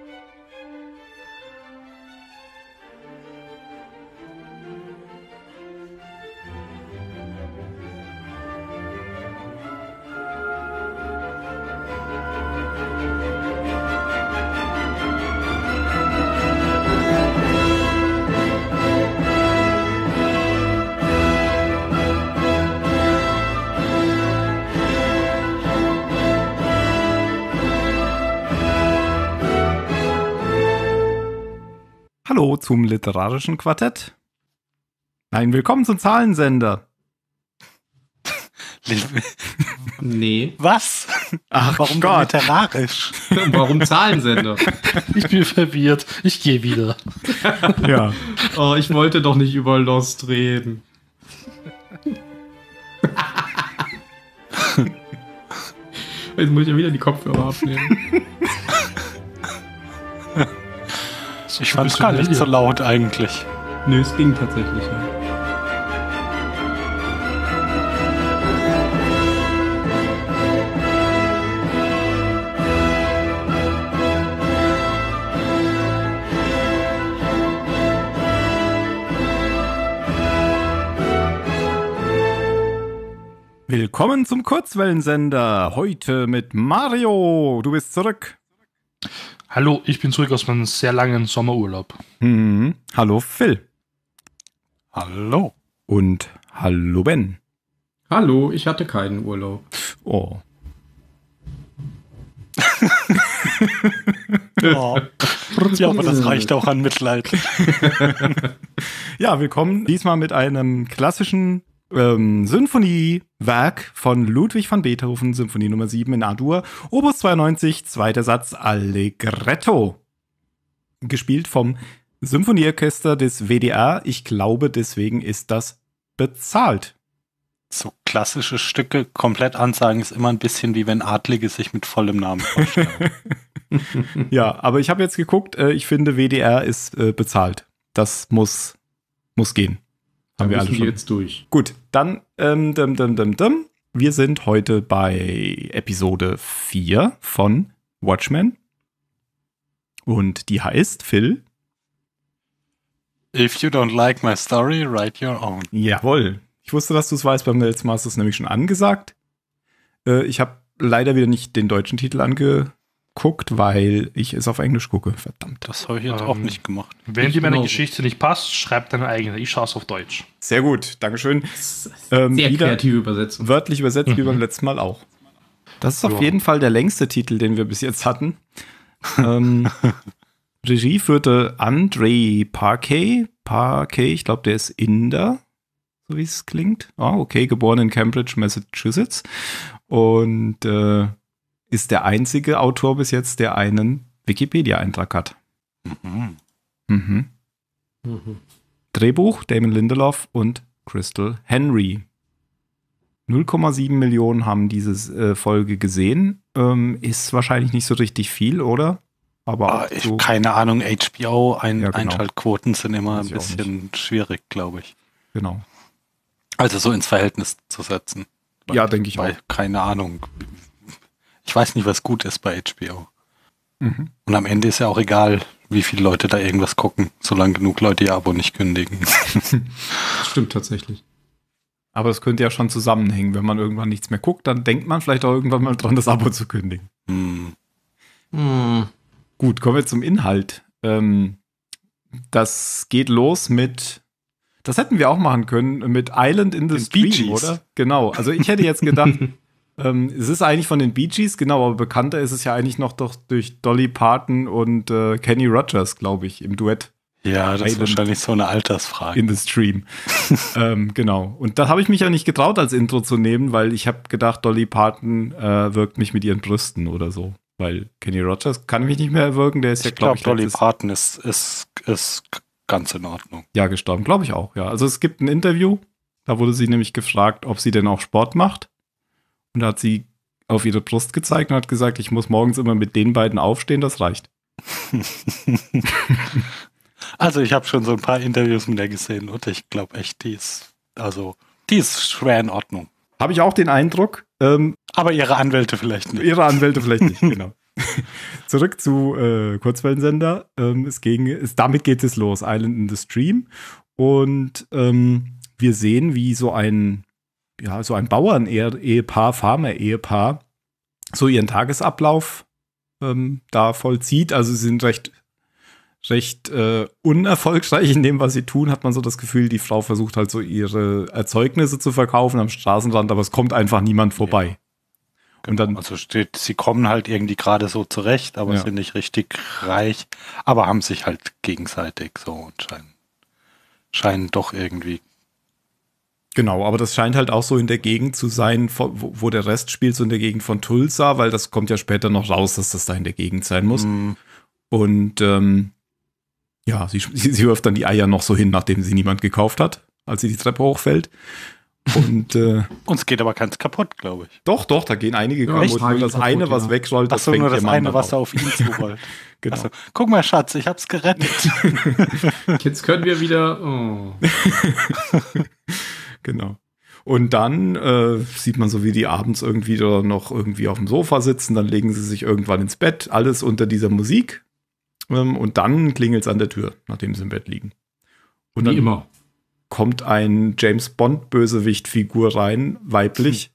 Hallo zum literarischen Quartett. Nein, willkommen zum Zahlensender. Nee. Was? Ach, warum Gott. Literarisch? Warum Zahlensender? Ich bin verwirrt. Ich gehe wieder. Ja. Oh, ich wollte doch nicht über Lost reden. Jetzt muss ich ja wieder die Kopfhörer abnehmen. Ich fand es gar nicht so laut eigentlich. Nö, es ging tatsächlich, ja. Willkommen zum Kurzwellensender. Heute mit Mario. Du bist zurück. Hallo, ich bin zurück aus meinem sehr langen Sommerurlaub. Hallo Phil. Hallo. Und hallo Ben. Hallo, ich hatte keinen Urlaub. Oh. Oh. Ja, aber das reicht auch an Mitleid. Ja, willkommen diesmal mit einem klassischen Sinfoniewerk von Ludwig van Beethoven, Symphonie Nummer 7 in A-Dur, Opus 92, zweiter Satz, Allegretto. Gespielt vom Symphonieorchester des WDR. Ich glaube, deswegen ist das bezahlt. So klassische Stücke komplett ansagen ist immer ein bisschen wie wenn Adlige sich mit vollem Namen vorstellen. Ja, aber ich habe jetzt geguckt, ich finde, WDR ist bezahlt. Das muss gehen. Haben wir alle schon jetzt durch. Gut, dann wir sind heute bei Episode 4 von Watchmen. Und die heißt, Phil? If you don't like my story, write your own. Jawohl. Ich wusste, dass du es weißt, beim letzten Mal hast du es nämlich schon angesagt. Ich habe leider wieder nicht den deutschen Titel angeguckt, weil ich es auf Englisch gucke. Verdammt. Das habe ich jetzt auch nicht gemacht. Wenn dir meine Geschichte nicht passt, schreib deine eigene. Ich schaue es auf Deutsch. Sehr gut, Dankeschön. Sehr kreative Übersetzung. Wörtlich übersetzt wie beim letzten Mal auch. Das ist auf jeden Fall der längste Titel, den wir bis jetzt hatten. Regie führte Andrei Parquet. Ich glaube, der ist Inder, so wie es klingt. Okay, geboren in Cambridge, Massachusetts. Und ist der einzige Autor bis jetzt, der einen Wikipedia-Eintrag hat. Drehbuch Damon Lindelof und Crystal Henry. 0,7 Millionen haben diese Folge gesehen. Ist wahrscheinlich nicht so richtig viel, oder? Aber so keine Ahnung, HBO, genau. Einschaltquoten sind immer Weiß ein ich auch bisschen schwierig, glaube ich. Genau. Also so ins Verhältnis zu setzen. Ja, denke ich auch. Keine Ahnung. Ich weiß nicht, was gut ist bei HBO. Mhm. Und am Ende ist ja auch egal, wie viele Leute da irgendwas gucken, solange genug Leute ihr Abo nicht kündigen. Das stimmt tatsächlich. Aber es könnte ja schon zusammenhängen. Wenn man irgendwann nichts mehr guckt, dann denkt man vielleicht auch irgendwann mal dran, das Abo zu kündigen. Gut, kommen wir zum Inhalt. Das geht los mit, das hätten wir auch machen können, mit Island in the Stream, oder? Genau, also ich hätte jetzt gedacht, es ist eigentlich von den Bee Gees, genau, aber bekannter ist es ja eigentlich noch doch durch Dolly Parton und Kenny Rogers, glaube ich, im Duett. Ja, das ist wahrscheinlich so eine Altersfrage. In the Stream. Genau. Und da habe ich mich ja nicht getraut, als Intro zu nehmen, weil ich habe gedacht, Dolly Parton wirkt mich mit ihren Brüsten oder so. Weil Kenny Rogers kann mich nicht mehr erwürgen, der ist ja, glaube ich, Dolly Parton ist ganz in Ordnung. Ja, gestorben, glaube ich auch, ja. Also es gibt ein Interview, da wurde sie nämlich gefragt, ob sie denn auch Sport macht. Und da hat sie auf ihre Brust gezeigt und hat gesagt, ich muss morgens immer mit den beiden aufstehen, das reicht. Also ich habe schon so ein paar Interviews mit der gesehen und ich glaube echt, die ist schwer in Ordnung. Habe ich auch den Eindruck. Aber ihre Anwälte vielleicht nicht. Ihre Anwälte vielleicht nicht, genau. Zurück zu Kurzwellensender. Damit geht es los, Island in the Stream. Und wir sehen, wie so ein Bauern-Ehepaar, Farmer-Ehepaar, so ihren Tagesablauf da vollzieht. Also sie sind recht unerfolgreich in dem, was sie tun, hat man so das Gefühl, die Frau versucht halt so ihre Erzeugnisse zu verkaufen am Straßenrand, aber es kommt einfach niemand vorbei. Ja. Und dann, also sie kommen halt irgendwie gerade so zurecht, aber sind nicht richtig reich, aber haben sich halt gegenseitig so und scheinen doch irgendwie. Genau, aber das scheint halt auch so in der Gegend zu sein, wo der Rest spielt, so in der Gegend von Tulsa, weil das kommt ja später noch raus, dass das da in der Gegend sein muss. Und sie wirft dann die Eier noch so hin, nachdem sie niemand gekauft hat, als sie die Treppe hochfällt. Und uns geht aber keins kaputt, glaube ich. Doch, da gehen einige kaputt. Nur das eine, was wegrollt, das fängt nur das eine, was auf ihn zurollt. Genau. Achso. Guck mal, Schatz, ich hab's gerettet. Jetzt können wir wieder. Oh. Genau. Und dann sieht man so, wie die abends irgendwie noch irgendwie auf dem Sofa sitzen. Dann legen sie sich irgendwann ins Bett. Alles unter dieser Musik. Und dann klingelt es an der Tür, nachdem sie im Bett liegen. Und wie immer. Kommt ein James-Bond-Bösewicht-Figur rein, weiblich.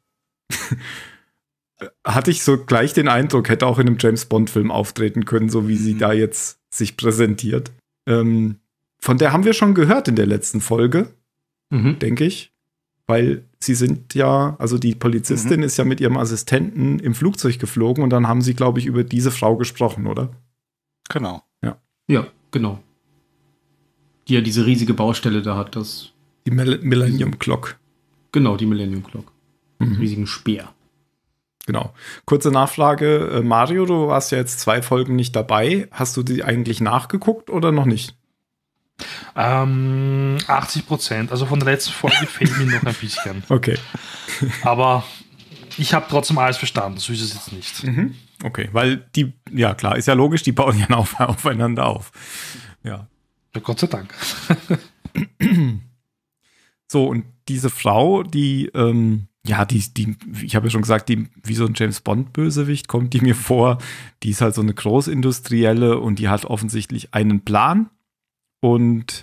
Hatte ich so gleich den Eindruck, hätte auch in einem James-Bond-Film auftreten können, so wie sie da jetzt sich präsentiert. Von der haben wir schon gehört in der letzten Folge, denke ich. Weil sie sind ja, also die Polizistin ist ja mit ihrem Assistenten im Flugzeug geflogen und dann haben sie, glaube ich, über diese Frau gesprochen, oder? Genau. Ja, genau. Die ja diese riesige Baustelle da hat, das. Die Millennium Clock. Genau, die Millennium Clock. Riesigen Speer. Genau. Kurze Nachfrage. Mario, du warst ja jetzt 2 Folgen nicht dabei. Hast du die eigentlich nachgeguckt oder noch nicht? 80%. Also von der letzten Folge fehlt mir noch ein bisschen. Okay. Aber ich habe trotzdem alles verstanden. So ist es jetzt nicht. Okay, weil ja klar, ist ja logisch, die bauen ja aufeinander auf. Ja. Ja, Gott sei Dank. So, und diese Frau, ich habe ja schon gesagt, die wie so ein James-Bond-Bösewicht kommt die mir vor. Die ist halt so eine Großindustrielle und die hat offensichtlich einen Plan und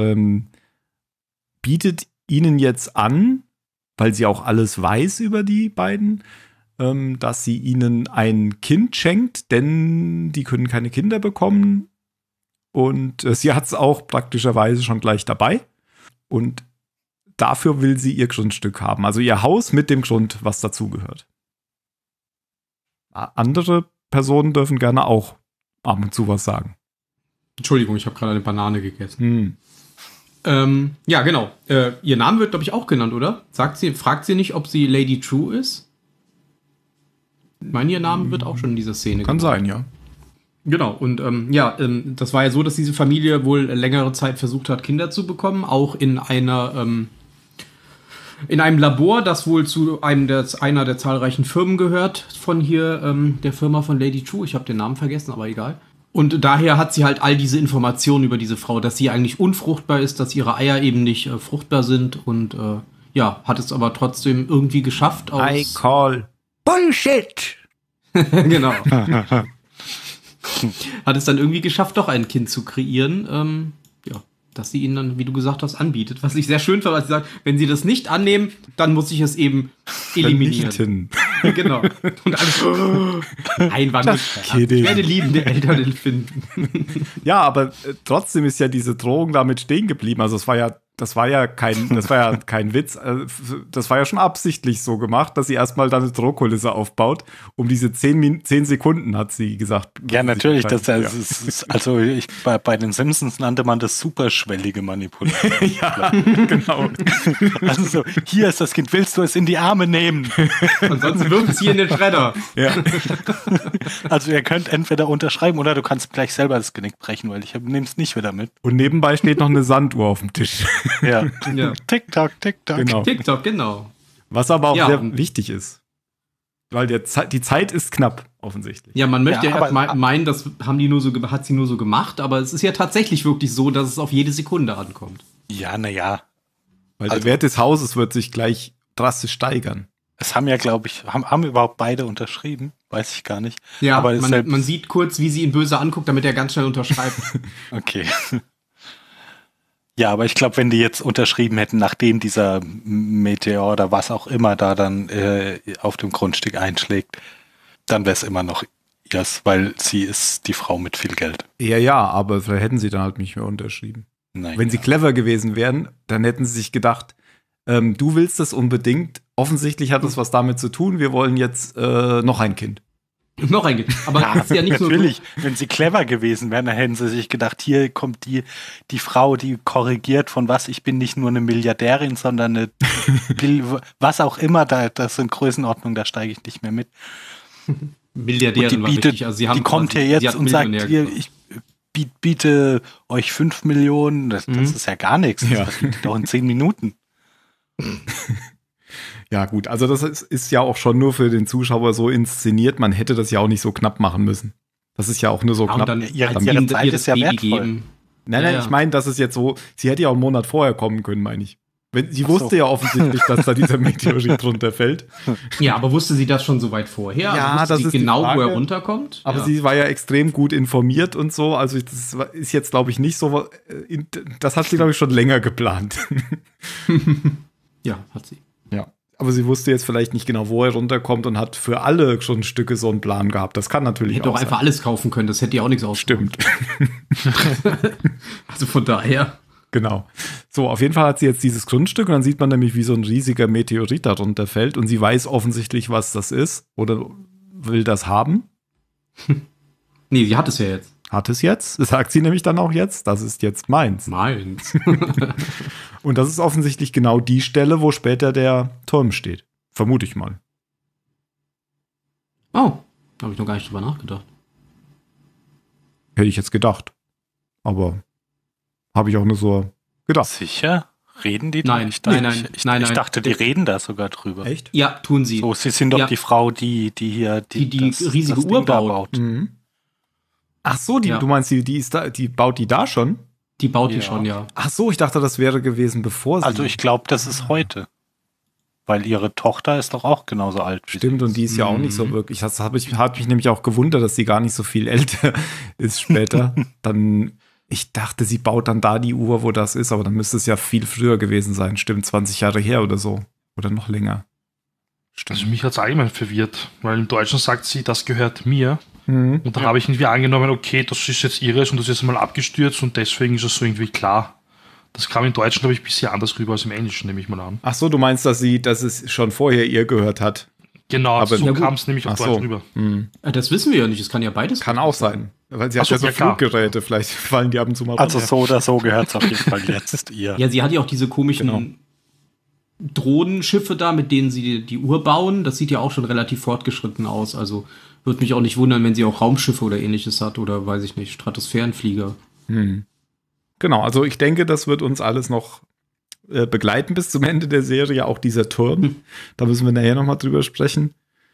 bietet ihnen jetzt an, weil sie auch alles weiß über die beiden, dass sie ihnen ein Kind schenkt, denn die können keine Kinder bekommen. Und sie hat es auch praktischerweise schon gleich dabei. Und dafür will sie ihr Grundstück haben. Also ihr Haus mit dem Grund, was dazugehört. Andere Personen dürfen gerne auch ab und zu was sagen. Entschuldigung, ich habe gerade eine Banane gegessen. Ja, genau. Ihr Name wird, glaube ich, auch genannt, oder? Fragt sie nicht, ob sie Lady True ist? Ich meine, ihr Name wird auch schon in dieser Szene genannt. Kann sein, ja. Genau, und das war ja so, dass diese Familie wohl längere Zeit versucht hat, Kinder zu bekommen, auch in einem Labor, das wohl zu einer der zahlreichen Firmen gehört, von hier, der Firma von Lady True. Ich habe den Namen vergessen, aber egal. Und daher hat sie halt all diese Informationen über diese Frau, dass sie eigentlich unfruchtbar ist, dass ihre Eier eben nicht fruchtbar sind und hat es aber trotzdem irgendwie geschafft. I call Bullshit! Genau. Hat es dann irgendwie geschafft, doch ein Kind zu kreieren, dass sie ihnen dann, wie du gesagt hast, anbietet. Was ich sehr schön fand, als sie sagt, wenn sie das nicht annehmen, dann muss ich es eben eliminieren. Genau. Und alles Einwand. Ich werde liebende Eltern finden. Ja, aber trotzdem ist ja diese Drohung damit stehen geblieben. Also das war ja kein Witz. Das war ja schon absichtlich so gemacht, dass sie erstmal da eine Drohkulisse aufbaut. Um diese 10 Sekunden, hat sie gesagt. Ja, natürlich. Bei den Simpsons nannte man das superschwellige Manipulation. Ja, genau. Also so, hier ist das Kind, willst du es in die Arme nehmen? Ansonsten wirft es hier in den Schredder. Ja. Also ihr könnt entweder unterschreiben oder du kannst gleich selber das Genick brechen, weil ich nehme es nicht wieder mit. Und nebenbei steht noch eine Sanduhr auf dem Tisch. Ja. Tick-Tock, Tick-Tock. Genau. TikTok, genau. Was aber auch sehr wichtig ist. Weil die Zeit ist knapp, offensichtlich. Ja, man möchte meinen, das hat sie nur so gemacht, aber es ist ja tatsächlich wirklich so, dass es auf jede Sekunde ankommt. Ja, naja. Weil der Wert des Hauses wird sich gleich drastisch steigern. Es haben ja, glaube ich, haben überhaupt beide unterschrieben? Weiß ich gar nicht. Ja, aber man sieht kurz, wie sie ihn böse anguckt, damit er ganz schnell unterschreibt. Okay. Ja, aber ich glaube, wenn die jetzt unterschrieben hätten, nachdem dieser Meteor oder was auch immer da dann auf dem Grundstück einschlägt, dann wäre es immer noch ihrs, weil sie ist die Frau mit viel Geld. Ja, aber vielleicht hätten sie dann halt nicht mehr unterschrieben. Nein, Wenn sie clever gewesen wären, dann hätten sie sich gedacht, du willst das unbedingt. Offensichtlich hat das was damit zu tun. Wir wollen jetzt noch ein Kind. Noch ein Kind. Aber ja, ist ja nicht natürlich, wenn sie clever gewesen wären, dann hätten sie sich gedacht, hier kommt die Frau, die korrigiert von was, ich bin nicht nur eine Milliardärin, sondern eine was auch immer, das sind Größenordnungen, da steige ich nicht mehr mit. Milliardärin war richtig. Also sie haben die kommt hier jetzt und sagt, hier, ich biete euch 5 Millionen, das ist ja gar nichts, das verdient doch in 10 Minuten. Ja gut, also das ist ja auch schon nur für den Zuschauer so inszeniert, man hätte das ja auch nicht so knapp machen müssen. Das ist ja auch nur so knapp. Dann ihre Zeit ist ja wertvoll. Nein, ich meine, das ist jetzt so, sie hätte ja auch einen Monat vorher kommen können, meine ich. Sie wusste ja offensichtlich, dass da dieser Meteorit runterfällt. Ja, aber wusste sie das schon so weit vorher? Ja, also das ist genau, die Frage, wo er runterkommt? Aber sie war ja extrem gut informiert und so. Also das ist jetzt, glaube ich, nicht so. Das hat sie, glaube ich, schon länger geplant. Ja, hat sie. Ja. Aber sie wusste jetzt vielleicht nicht genau, wo er runterkommt und hat für alle schon Stücke so einen Plan gehabt. Das kann natürlich hätte auch sein. einfach alles kaufen können, das hätte ja auch nichts ausgemacht. Stimmt. Also von daher. Genau. So, auf jeden Fall hat sie jetzt dieses Grundstück und dann sieht man nämlich, wie so ein riesiger Meteorit da runterfällt und sie weiß offensichtlich, was das ist oder will das haben. Nee, sie hat es ja jetzt. Hat es jetzt? Das sagt sie nämlich dann auch jetzt. Das ist jetzt meins. Meins. Und das ist offensichtlich genau die Stelle, wo später der Turm steht. Vermute ich mal. Oh, habe ich noch gar nicht drüber nachgedacht. Hätte ich jetzt gedacht. Aber habe ich auch nur so gedacht. Sicher? Reden die Nein, nicht? nein. Ich dachte, die reden da sogar drüber. Echt? Ja, tun sie. So, sie sind doch die Frau, die hier die riesige Uhr baut. Mhm. Ach so, du meinst, die baut die da schon? Die baut die schon, ja. Ach so, ich dachte, das wäre gewesen, bevor sie. Also ich glaube, das ist heute. Weil ihre Tochter ist doch auch genauso alt wie Stimmt, sie. und die ist ja auch nicht so wirklich. Das hat mich nämlich auch gewundert, dass sie gar nicht so viel älter ist später. Ich dachte, sie baut dann da die Uhr, wo das ist, aber dann müsste es ja viel früher gewesen sein. Stimmt, 20 Jahre her oder so. Oder noch länger. Also mich hat es allgemein verwirrt, weil im Deutschen sagt sie, das gehört mir. Mhm. Und dann habe ich irgendwie angenommen, okay, das ist jetzt ihres und das ist jetzt mal abgestürzt und deswegen ist es so irgendwie klar. Das kam im Deutschen, glaube ich, ein bisschen anders rüber als im Englischen, nehme ich mal an. Ach so, du meinst, dass es schon vorher ihr gehört hat? Genau, aber so kam es nämlich auf Deutsch rüber. Mhm. Das wissen wir ja nicht, es kann ja beides. Kann auch sein. Weil sie hat ja so Fluggeräte, vielleicht fallen die ab und zu mal runter. Also so oder so gehört es auf jeden Fall jetzt ihr. Ja, sie hat ja auch diese komischen Drohnenschiffe da, mit denen sie die Uhr bauen. Das sieht ja auch schon relativ fortgeschritten aus. Also würde mich auch nicht wundern, wenn sie auch Raumschiffe oder ähnliches hat oder weiß ich nicht, Stratosphärenflieger. Genau, also ich denke, das wird uns alles noch begleiten bis zum Ende der Serie, auch dieser Turm. Da müssen wir nachher nochmal drüber sprechen.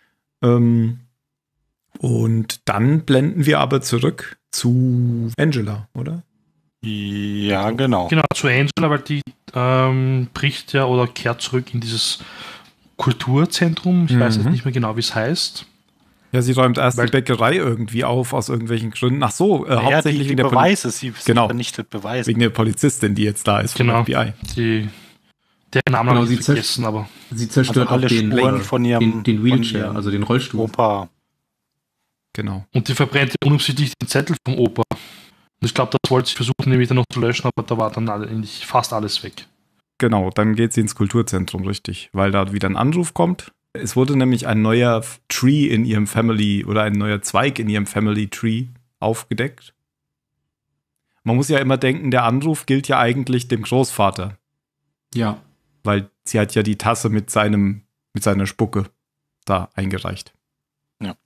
Und dann blenden wir aber zurück zu Angela, oder? Ja, genau. Genau, zu Angela, weil die bricht ja oder kehrt zurück in dieses Kulturzentrum. Ich weiß jetzt nicht mehr genau, wie es heißt. Ja, sie räumt erst die Bäckerei irgendwie auf, aus irgendwelchen Gründen. Ach so, hauptsächlich wegen der Beweise. Sie vernichtet Beweise. Wegen der Polizistin, die jetzt da ist vom FBI. Der Name habe ich vergessen, aber sie zerstört alle auch Spuren von ihrem den Wheelchair, also den Rollstuhl. Opa. Genau. Und die verbrennt unabsichtlich den Zettel vom Opa. Und ich glaube, das wollte sie versuchen, nämlich dann noch zu löschen, aber da war dann eigentlich fast alles weg. Genau, dann geht sie ins Kulturzentrum, richtig, weil da wieder ein Anruf kommt. Es wurde nämlich ein neuer Tree in ihrem Family oder ein neuer Zweig in ihrem Family Tree aufgedeckt. Man muss ja immer denken, der Anruf gilt ja eigentlich dem Großvater. Ja. Weil sie hat ja die Tasse mit seiner Spucke da eingereicht. Ja.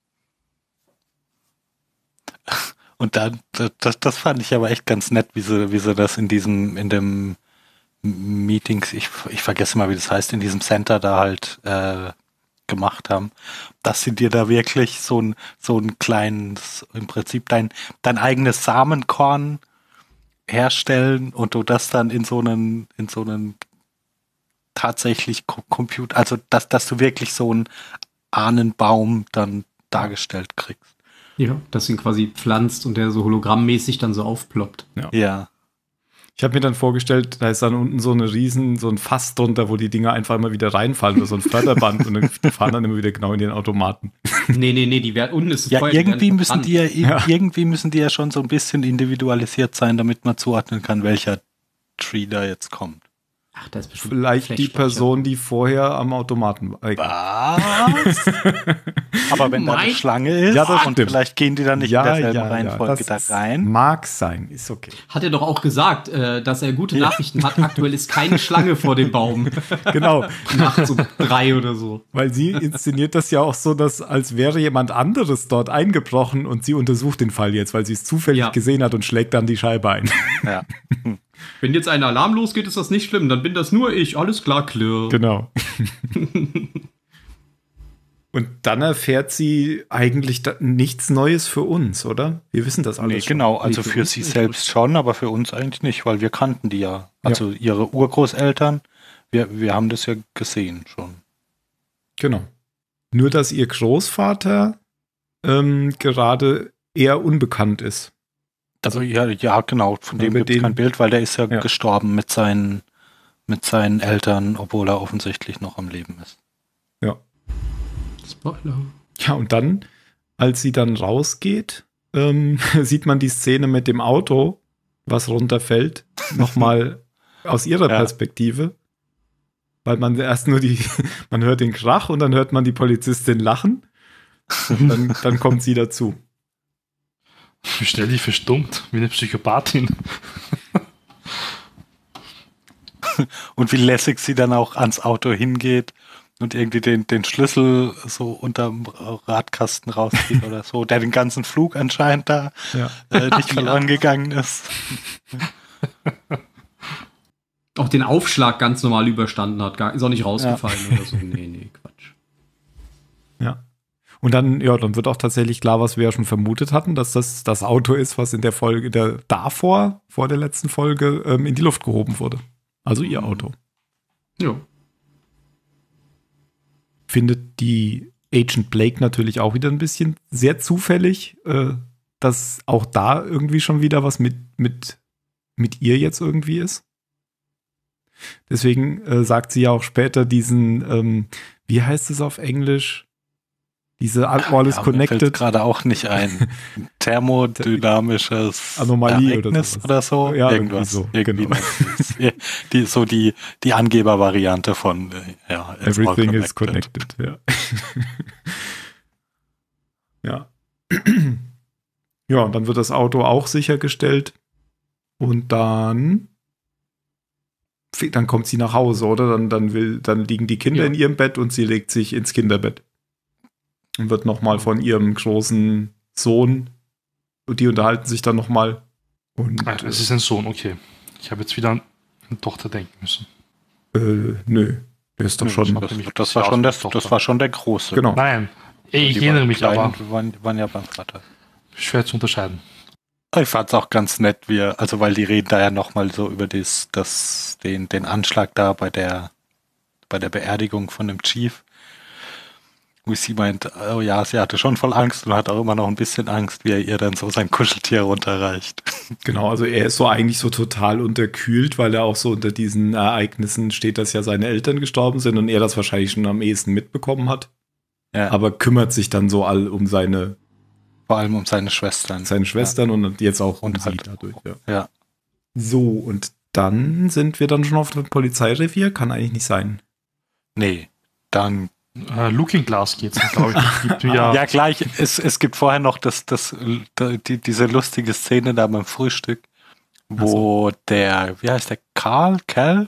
Und dann, das fand ich aber echt ganz nett, wie sie das in dem Meetings, ich vergesse mal, wie das heißt, in diesem Center da halt gemacht haben, dass sie dir da wirklich so ein kleines, im Prinzip dein eigenes Samenkorn herstellen und du das dann in so einen tatsächlich Computer, also dass du wirklich so einen Ahnenbaum dann dargestellt kriegst. Ja, dass ihn quasi pflanzt und der so hologrammmäßig dann so aufploppt. Ja. Ich habe mir dann vorgestellt, da ist dann unten so ein Fass drunter, wo die Dinger einfach immer wieder reinfallen oder so ein Förderband und dann fahren dann immer wieder genau in den Automaten. Nee, die werden unten ist es Ja, voll, irgendwie werden müssen die ja schon so ein bisschen individualisiert sein, damit man zuordnen kann, welcher Tree da jetzt kommt. Ach, das ist bestimmt Vielleicht die Flashfläche. Person, die vorher am Automaten war. Was? Aber wenn da eine Mein- Schlange ist, Ja, das und stimmt. vielleicht gehen die dann nicht in derselben Reihenfolge das da rein. mag sein, ist okay. Hat er doch auch gesagt, dass er gute Nachrichten hat. Aktuell ist keine Schlange vor dem Baum. Genau, Nachts um 3 oder so. weil sie inszeniert das ja auch so, dass als wäre jemand anderes dort eingebrochen und sie untersucht den Fall jetzt, weil sie es zufällig gesehen hat und schlägt dann die Scheibe ein. Ja. Wenn jetzt ein Alarm losgeht, ist das nicht schlimm. Dann bin das nur ich. Alles klar, Klirr. Genau. Und dann erfährt sie eigentlich nichts Neues für uns, oder? Wir wissen das alles Nee, schon. genau, also für für uns sie nicht. selbst schon, aber für uns eigentlich nicht, weil wir kannten die ja. Also ihre Urgroßeltern, wir haben das ja gesehen schon. Genau. Nur, dass ihr Großvater gerade eher unbekannt ist. Also ja, genau, von dem gibt es kein Bild, weil der ist ja gestorben mit seinen Eltern, obwohl er offensichtlich noch am Leben ist. Ja. Spoiler. Ja, und dann, als sie dann rausgeht, sieht man die Szene mit dem Auto, was runterfällt, nochmal aus ihrer Perspektive. Weil man erst nur man hört den Krach und dann hört man die Polizistin lachen. Und dann kommt sie dazu. Wie schnell die verstummt, wie eine Psychopathin. Und wie lässig sie dann auch ans Auto hingeht und irgendwie den Schlüssel so unterm Radkasten rauszieht oder so, der den ganzen Flug anscheinend da nicht verloren gegangen ist. Auch den Aufschlag ganz normal überstanden hat. Ist auch nicht rausgefallen oder so. Nee, Quatsch. Ja. Und dann wird auch tatsächlich klar, was wir ja schon vermutet hatten, dass das Auto ist, was in der Folge vor der letzten Folge, in die Luft gehoben wurde. Also ihr Auto. Ja. Findet die Agent Blake natürlich auch wieder ein bisschen sehr zufällig, dass auch da irgendwie schon wieder was mit ihr jetzt irgendwie ist. Deswegen sagt sie ja auch später diesen, wie heißt es auf Englisch? Diese All is Connected. Mir fällt gerade auch nicht ein. Thermodynamisches Anomalie Ereignis oder so. Ja, irgendwas. so. Irgendwie Genau. Die Angebervariante von Everything is connected. Ja. Ja. Ja, und dann wird das Auto auch sichergestellt. Und dann kommt sie nach Hause, oder? Dann liegen die Kinder in ihrem Bett und sie legt sich ins Kinderbett. Und wird nochmal von ihrem großen Sohn, und die unterhalten sich dann nochmal. Es ist ein Sohn, okay. Ich habe jetzt wieder an eine Tochter denken müssen. Nö. Der ist doch schon. Das war schon der Große. Genau. Nein, ich erinnere mich aber. Waren ja beim Vater. Schwer zu unterscheiden. Ich fand es auch ganz nett, weil die reden da ja nochmal so über den Anschlag da bei der Beerdigung von dem Chief. Wo sie meint, oh ja, sie hatte schon voll Angst und hat auch immer noch ein bisschen Angst, wie er ihr dann so sein Kuscheltier runterreicht. Genau, also er ist so eigentlich so total unterkühlt, weil er auch so unter diesen Ereignissen steht, dass ja seine Eltern gestorben sind und er das wahrscheinlich schon am ehesten mitbekommen hat. Ja. Aber kümmert sich dann so um vor allem um seine Schwestern. Und jetzt auch um sie halt, dadurch. Ja. So, und dann sind wir dann schon auf dem Polizeirevier? Kann eigentlich nicht sein. Nee, dann Looking Glass geht's, glaube ich. ja, gleich. Es gibt vorher noch diese lustige Szene da beim Frühstück, wo wie heißt der, Cal?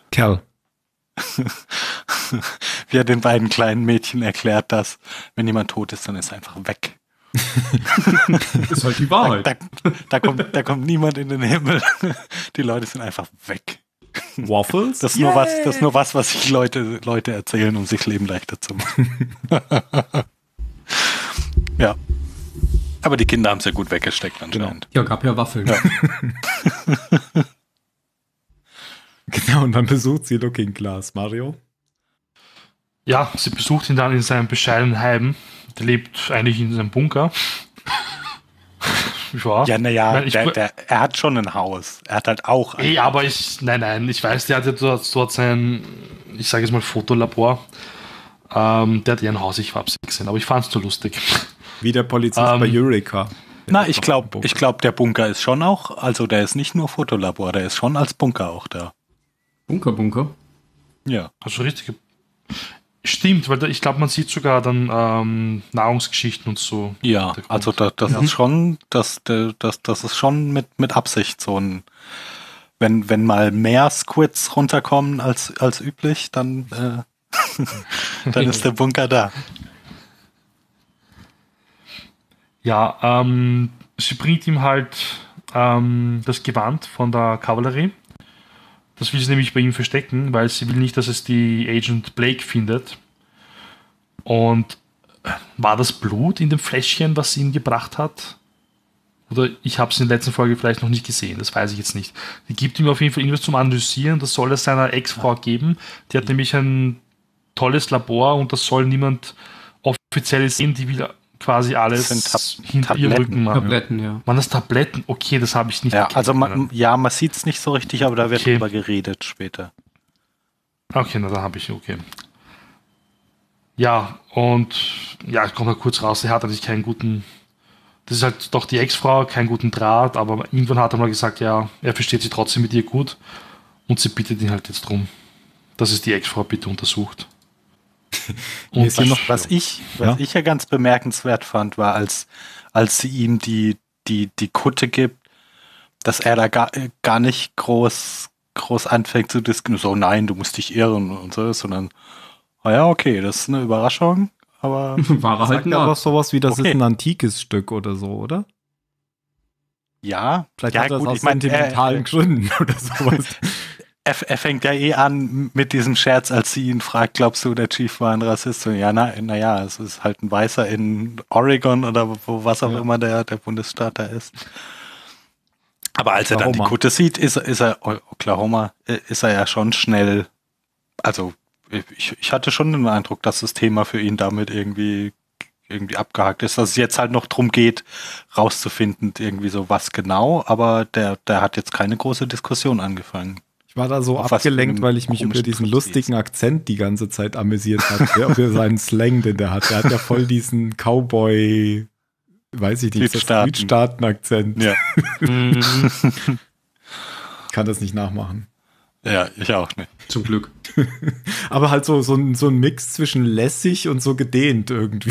Wie er den beiden kleinen Mädchen erklärt, dass wenn jemand tot ist, dann ist er einfach weg. Das ist halt die Wahrheit. Da kommt niemand in den Himmel. Die Leute sind einfach weg. Waffles? Das ist nur was sich Leute erzählen, um sich Leben leichter zu machen. Ja. Aber die Kinder haben es ja gut weggesteckt anscheinend. Ja, gab ja Waffeln. Ja. Genau, und dann besucht sie Looking Glass, Mario. Ja, sie besucht ihn dann in seinem bescheidenen Heim. Der lebt eigentlich in seinem Bunker. Ja, naja, Ich mein, er hat schon ein Haus. Er hat halt auch ein aber nein, ich weiß, der hat ja dort sein, ich sage jetzt mal, Fotolabor. Der hat ja ein Haus, ich hab's nicht gesehen, aber ich fand's so lustig. Wie der Polizist bei Eureka. Na, ich glaube, der Bunker ist schon auch, also der ist nicht nur Fotolabor, der ist schon als Bunker auch da. Bunker? Ja. Also richtig. Stimmt, weil ich glaube, man sieht sogar dann Nahrungsgeschichten und so. Ja, also das ist schon, das ist schon mit Absicht so ein, wenn mal mehr Squids runterkommen als üblich, dann dann ist der Bunker da. Ja, sie bringt ihm halt das Gewand von der Kavallerie. Das will sie nämlich bei ihm verstecken, weil sie will nicht, dass es die Agent Blake findet. Und war das Blut in dem Fläschchen, was sie ihm gebracht hat? Oder ich habe es in der letzten Folge vielleicht noch nicht gesehen, das weiß ich jetzt nicht. Die gibt ihm auf jeden Fall irgendwas zum Analysieren, das soll es seiner Ex-Frau geben. Die hat nämlich ein tolles Labor und das soll niemand offiziell sehen, die will quasi alles hinter ihrem Rücken machen. Tabletten, ja. Waren das Tabletten? Okay, das habe ich nicht erkannt. Also man sieht es nicht so richtig, aber da wird drüber geredet später. Okay, na da habe ich, okay. Ja, und ja, ich komme mal kurz raus, er hat natürlich keinen guten, das ist halt doch die Ex-Frau, keinen guten Draht, aber irgendwann hat er mal gesagt, ja, er versteht sich trotzdem mit ihr gut und sie bittet ihn halt jetzt drum, dass es die Ex-Frau bitte untersucht. Und was ich ja ganz bemerkenswert fand, war, als sie ihm die Kutte gibt, dass er da gar nicht groß anfängt zu diskutieren, so nein, du musst dich irren und so, sondern ja, okay, das ist eine Überraschung, aber war halt aber sowas wie, das ist ein antikes Stück oder so, oder? Ja, vielleicht hat er das aus sentimentalen Gründen oder sowas. Er fängt ja an mit diesem Scherz, als sie ihn fragt, glaubst du, der Chief war ein Rassist? Und ja, naja, es ist halt ein Weißer in Oregon oder was auch immer der Bundesstaat da ist. Aber als er dann die Kutte sieht, ist er Oklahoma, ist er ja schon schnell, also ich hatte schon den Eindruck, dass das Thema für ihn damit irgendwie abgehakt ist, dass es jetzt halt noch drum geht, rauszufinden, irgendwie so was genau, aber der hat jetzt keine große Diskussion angefangen. Ich war da so abgelenkt, weil ich mich über diesen lustigen Akzent die ganze Zeit amüsiert habe, über seinen Slang, den der hat. Der hat ja voll diesen Cowboy, weiß ich nicht, Südstaaten-Akzent. Ja. Ich kann das nicht nachmachen. Ja, ich auch nicht. Zum Glück. Aber halt so ein Mix zwischen lässig und so gedehnt irgendwie.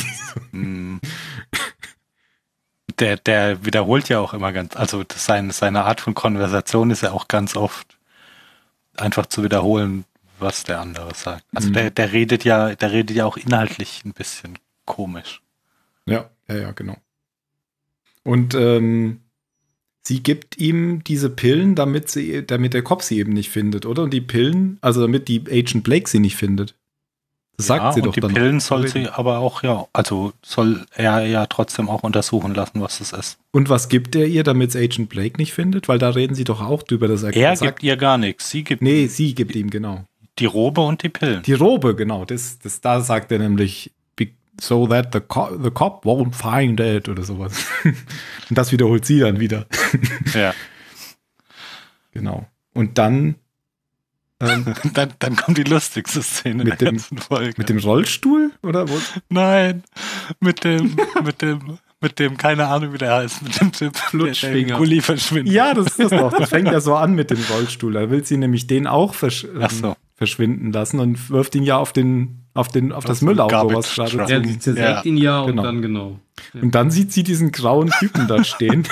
Der wiederholt ja auch immer also seine Art von Konversation ist ja auch ganz oft einfach zu wiederholen, was der andere sagt. Also der redet ja auch inhaltlich ein bisschen komisch. Ja, genau. Und sie gibt ihm diese Pillen, damit der Kopf sie eben nicht findet, oder? Und die Pillen, also damit die Agent Blake sie nicht findet. Das sagt sie doch dann. Und die Pillen soll sie aber auch, also soll er ja trotzdem auch untersuchen lassen, was es ist. Und was gibt er ihr, damit es Agent Blake nicht findet? Weil da reden sie doch auch drüber, dass er gibt ihr gar nichts. Sie gibt ihm, genau. Die Robe und die Pillen. Die Robe, genau. Da sagt er nämlich, so that the cop won't find it oder sowas. Und das wiederholt sie dann wieder. Ja. Genau. Und dann dann kommt die lustigste Szene in der ganzen Folge. Mit dem Rollstuhl? Oder wo? Nein, mit dem, keine Ahnung, wie der heißt, mit dem Typ, der Gulli verschwindet. Ja, das ist das doch. Das fängt ja so an mit dem Rollstuhl. Da will sie nämlich den auch verschwinden lassen und wirft ihn ja auf das Müllauto, was gerade ja, sie zersägt ihn ja und dann genau. Ja. Und dann sieht sie diesen grauen Typen da stehen.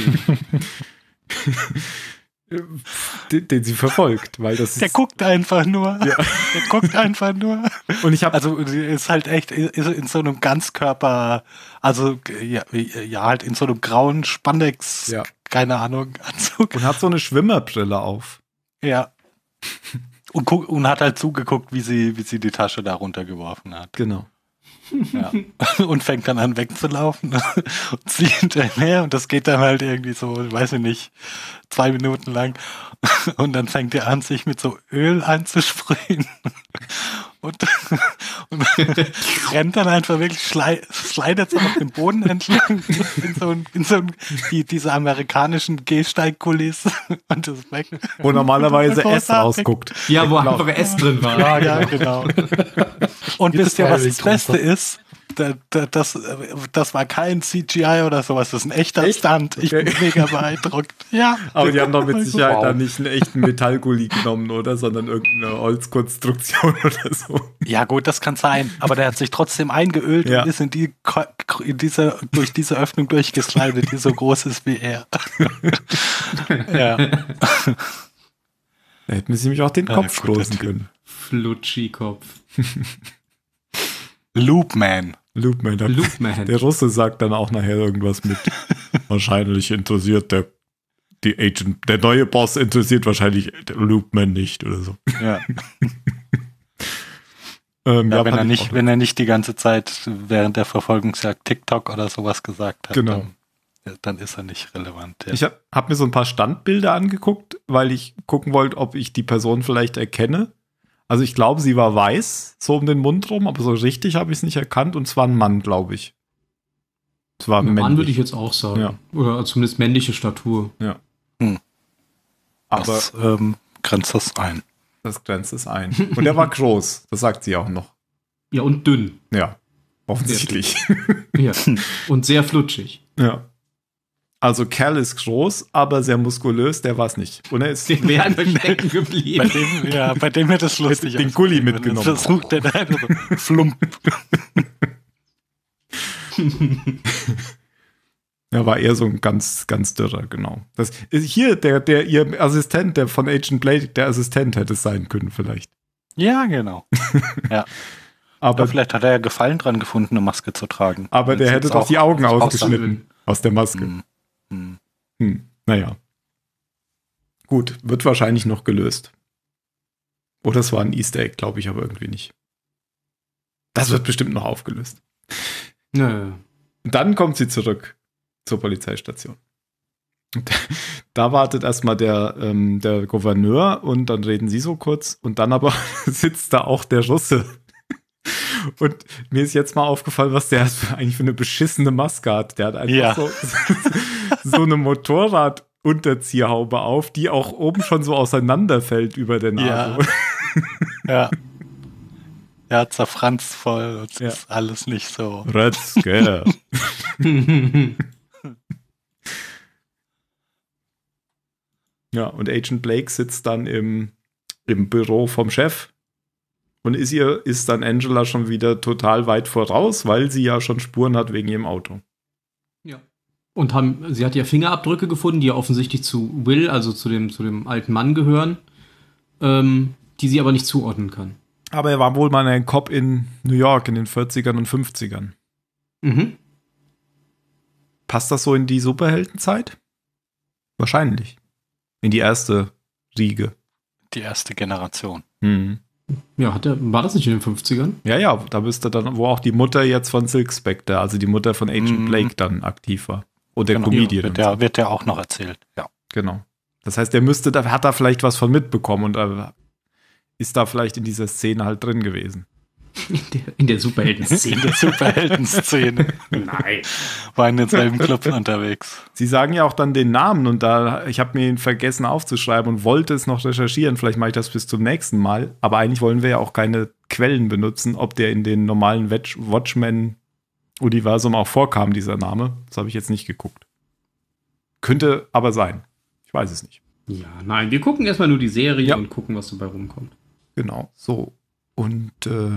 den sie verfolgt, weil das der guckt einfach nur. Ja. Der guckt einfach nur. Und ich habe also ist halt echt ist in so einem Ganzkörper, also ja halt in so einem grauen Spandex, keine Ahnung, Anzug und hat so eine Schwimmerbrille auf. Ja. Und hat halt zugeguckt, wie sie die Tasche da runtergeworfen hat. Genau. Ja. Und fängt dann an wegzulaufen und zieht hinterher und das geht dann halt irgendwie so, weiß ich nicht, 2 Minuten lang und dann fängt er an, sich mit so Öl einzusprühen und rennt dann einfach wirklich, slidet so auf den Boden entlang diese amerikanischen Gehsteigkulissen und das wo normalerweise S rausguckt. Ja, wo einfach S drin war. Ja, genau. Und wisst ihr, was das Beste ist? Das war kein CGI oder sowas, das ist ein echter Stunt. Ich bin mega beeindruckt. Ja. Aber die haben doch mit Sicherheit dann nicht einen echten Metallgully genommen, oder? Sondern irgendeine Holzkonstruktion oder so. Ja gut, das kann sein. Aber der hat sich trotzdem eingeölt und ist durch diese Öffnung durchgeslidet, die so groß ist wie er. Ja. Da hätten sie nämlich auch den Kopf stoßen können. Flutschi-Kopf. Loopman. Loopman. Der Russe sagt dann auch nachher irgendwas mit. Wahrscheinlich interessiert der neue Boss interessiert wahrscheinlich Loopman nicht oder so. Ja. Wenn er nicht die ganze Zeit während der Verfolgungsjagd TikTok oder sowas gesagt hat, genau. Dann ist er nicht relevant. Ja. Ich hab mir so ein paar Standbilder angeguckt, weil ich gucken wollte, ob ich die Person vielleicht erkenne. Also ich glaube, sie war weiß, so um den Mund rum, aber so richtig habe ich es nicht erkannt. Und zwar ein Mann, glaube ich. Es war ein Mann, würde ich jetzt auch sagen. Ja. Oder zumindest männliche Statur. Ja. Aber das grenzt das ein. Das grenzt es ein. Und er war groß, das sagt sie auch noch. Ja, und dünn. Ja, offensichtlich. Ja, und sehr flutschig. Ja. Also Cal ist groß, aber sehr muskulös, der war es nicht. Und er ist der wäre einfach stecken geblieben. Bei dem hätte es lustig den Gully mitgenommen. Versucht der da so flump. Er war eher so ein ganz, ganz dürrer, genau. Das hier, der ihr Assistent, der von Agent Blake, der Assistent hätte es sein können, vielleicht. Ja, genau. Ja. Aber vielleicht hat er ja Gefallen dran gefunden, eine Maske zu tragen. Aber der hätte doch die Augen ausgeschnitten aus der Maske. Naja. Gut, wird wahrscheinlich noch gelöst. Oder es war ein Easter Egg, glaube ich aber irgendwie nicht. Das wird bestimmt noch aufgelöst. Nö. Dann kommt sie zurück zur Polizeistation. Da wartet erstmal der Gouverneur und dann reden sie so kurz und dann aber sitzt da auch der Russe. Und mir ist jetzt mal aufgefallen, was der eigentlich für eine beschissene Maske hat. Der hat einfach so eine Motorradunterzieherhaube auf, die auch oben schon so auseinanderfällt über der Nase. Ja. Ja, zerfranst voll und ist alles nicht so. Red Scare. Ja, und Agent Blake sitzt dann im Büro vom Chef und ist dann Angela schon wieder total weit voraus, weil sie ja schon Spuren hat wegen ihrem Auto. Ja. Und sie hat ja Fingerabdrücke gefunden, die ja offensichtlich zu Will, also zu dem alten Mann gehören, die sie aber nicht zuordnen kann. Aber er war wohl mal ein Cop in New York in den 40ern und 50ern. Mhm. Passt das so in die Superheldenzeit? Wahrscheinlich. In die erste Riege. Die erste Generation. Ja, war das nicht in den 50ern? Ja, da müsste dann, wo auch die Mutter jetzt von Silk Spectre, also die Mutter von Agent Blake dann aktiv war. Und der Comedian. Wird der auch noch erzählt, ja. Genau. Das heißt, hat da vielleicht was von mitbekommen und ist da vielleicht in dieser Szene halt drin gewesen. In der Superhelden-Szene. In der Superhelden-Szene. Nein. War in denselben Clubs unterwegs. Sie sagen ja auch dann den Namen und ich habe mir ihn vergessen aufzuschreiben und wollte es noch recherchieren. Vielleicht mache ich das bis zum nächsten Mal. Aber eigentlich wollen wir ja auch keine Quellen benutzen, ob der in den normalen Watchmen-Universum auch vorkam, dieser Name. Das habe ich jetzt nicht geguckt. Könnte aber sein. Ich weiß es nicht. Ja, nein, wir gucken erstmal nur die Serie und gucken, was dabei rumkommt. Genau, so. Und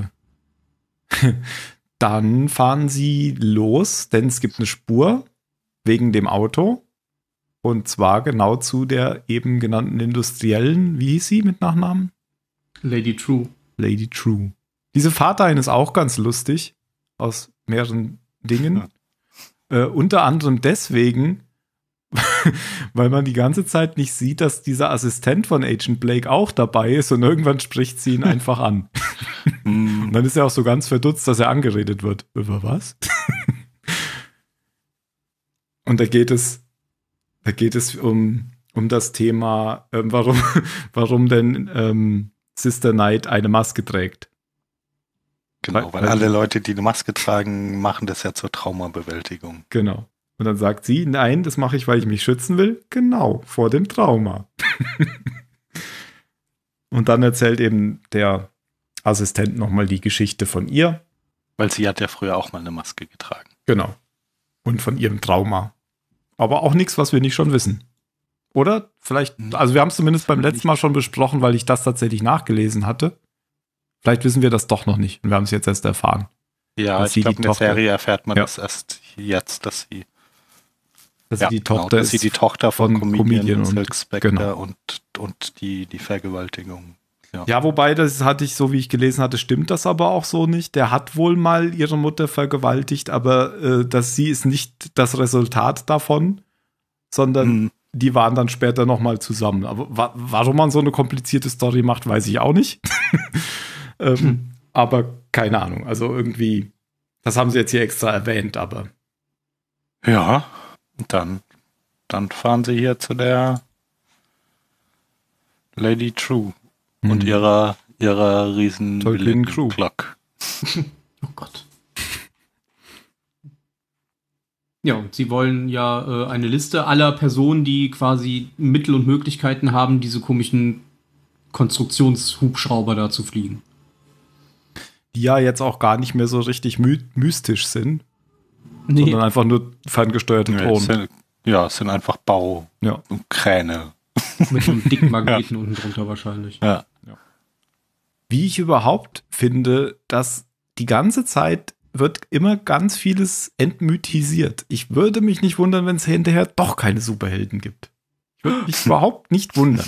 dann fahren sie los, denn es gibt eine Spur wegen dem Auto. Und zwar genau zu der eben genannten Industriellen, wie hieß sie mit Nachnamen? Lady True. Lady True. Diese Fahrt dahin ist auch ganz lustig, aus mehreren Dingen. Unter anderem deswegen, weil man die ganze Zeit nicht sieht, dass dieser Assistent von Agent Blake auch dabei ist und irgendwann spricht sie ihn einfach an. Und dann ist er auch so ganz verdutzt, dass er angeredet wird. Über was? Und da geht es um das Thema, warum denn Sister Knight eine Maske trägt. Genau, weil alle Leute, die eine Maske tragen, machen das ja zur Traumabewältigung. Genau. Und dann sagt sie, nein, das mache ich, weil ich mich schützen will. Genau, vor dem Trauma. Und dann erzählt eben der Assistent nochmal die Geschichte von ihr. Weil sie hat ja früher auch mal eine Maske getragen. Genau. Und von ihrem Trauma. Aber auch nichts, was wir nicht schon wissen. Oder? Vielleicht, also wir haben es zumindest beim letzten Mal schon besprochen, weil ich das tatsächlich nachgelesen hatte. Vielleicht wissen wir das doch noch nicht. Und wir haben es jetzt erst erfahren. Ja, ich glaube, in der Serie erfährt man das erst jetzt, dass sie die Tochter dass sie die Tochter von Comedian und Silk Spectre genau. und die Vergewaltigung. Ja, wobei, das hatte ich, so wie ich gelesen hatte, stimmt das aber auch so nicht. Der hat wohl mal ihre Mutter vergewaltigt, aber sie ist nicht das Resultat davon, sondern die waren dann später nochmal zusammen. Aber warum man so eine komplizierte Story macht, weiß ich auch nicht. Aber keine Ahnung. Also irgendwie, das haben sie jetzt hier extra erwähnt, aber. Ja, und dann fahren sie hier zu der Lady True und ihrer riesen Glock. Oh Gott. Ja, und sie wollen ja eine Liste aller Personen, die quasi Mittel und Möglichkeiten haben, diese komischen Konstruktionshubschrauber da zu fliegen. Die ja jetzt auch gar nicht mehr so richtig mystisch sind, sondern einfach nur ferngesteuerte Drohnen. Es sind einfach Kräne. Mit einem dicken Magneten unten drunter wahrscheinlich. Ja. Wie ich überhaupt finde, dass die ganze Zeit wird immer ganz vieles entmythisiert. Ich würde mich nicht wundern, wenn es hinterher doch keine Superhelden gibt. Ich würde mich überhaupt nicht wundern.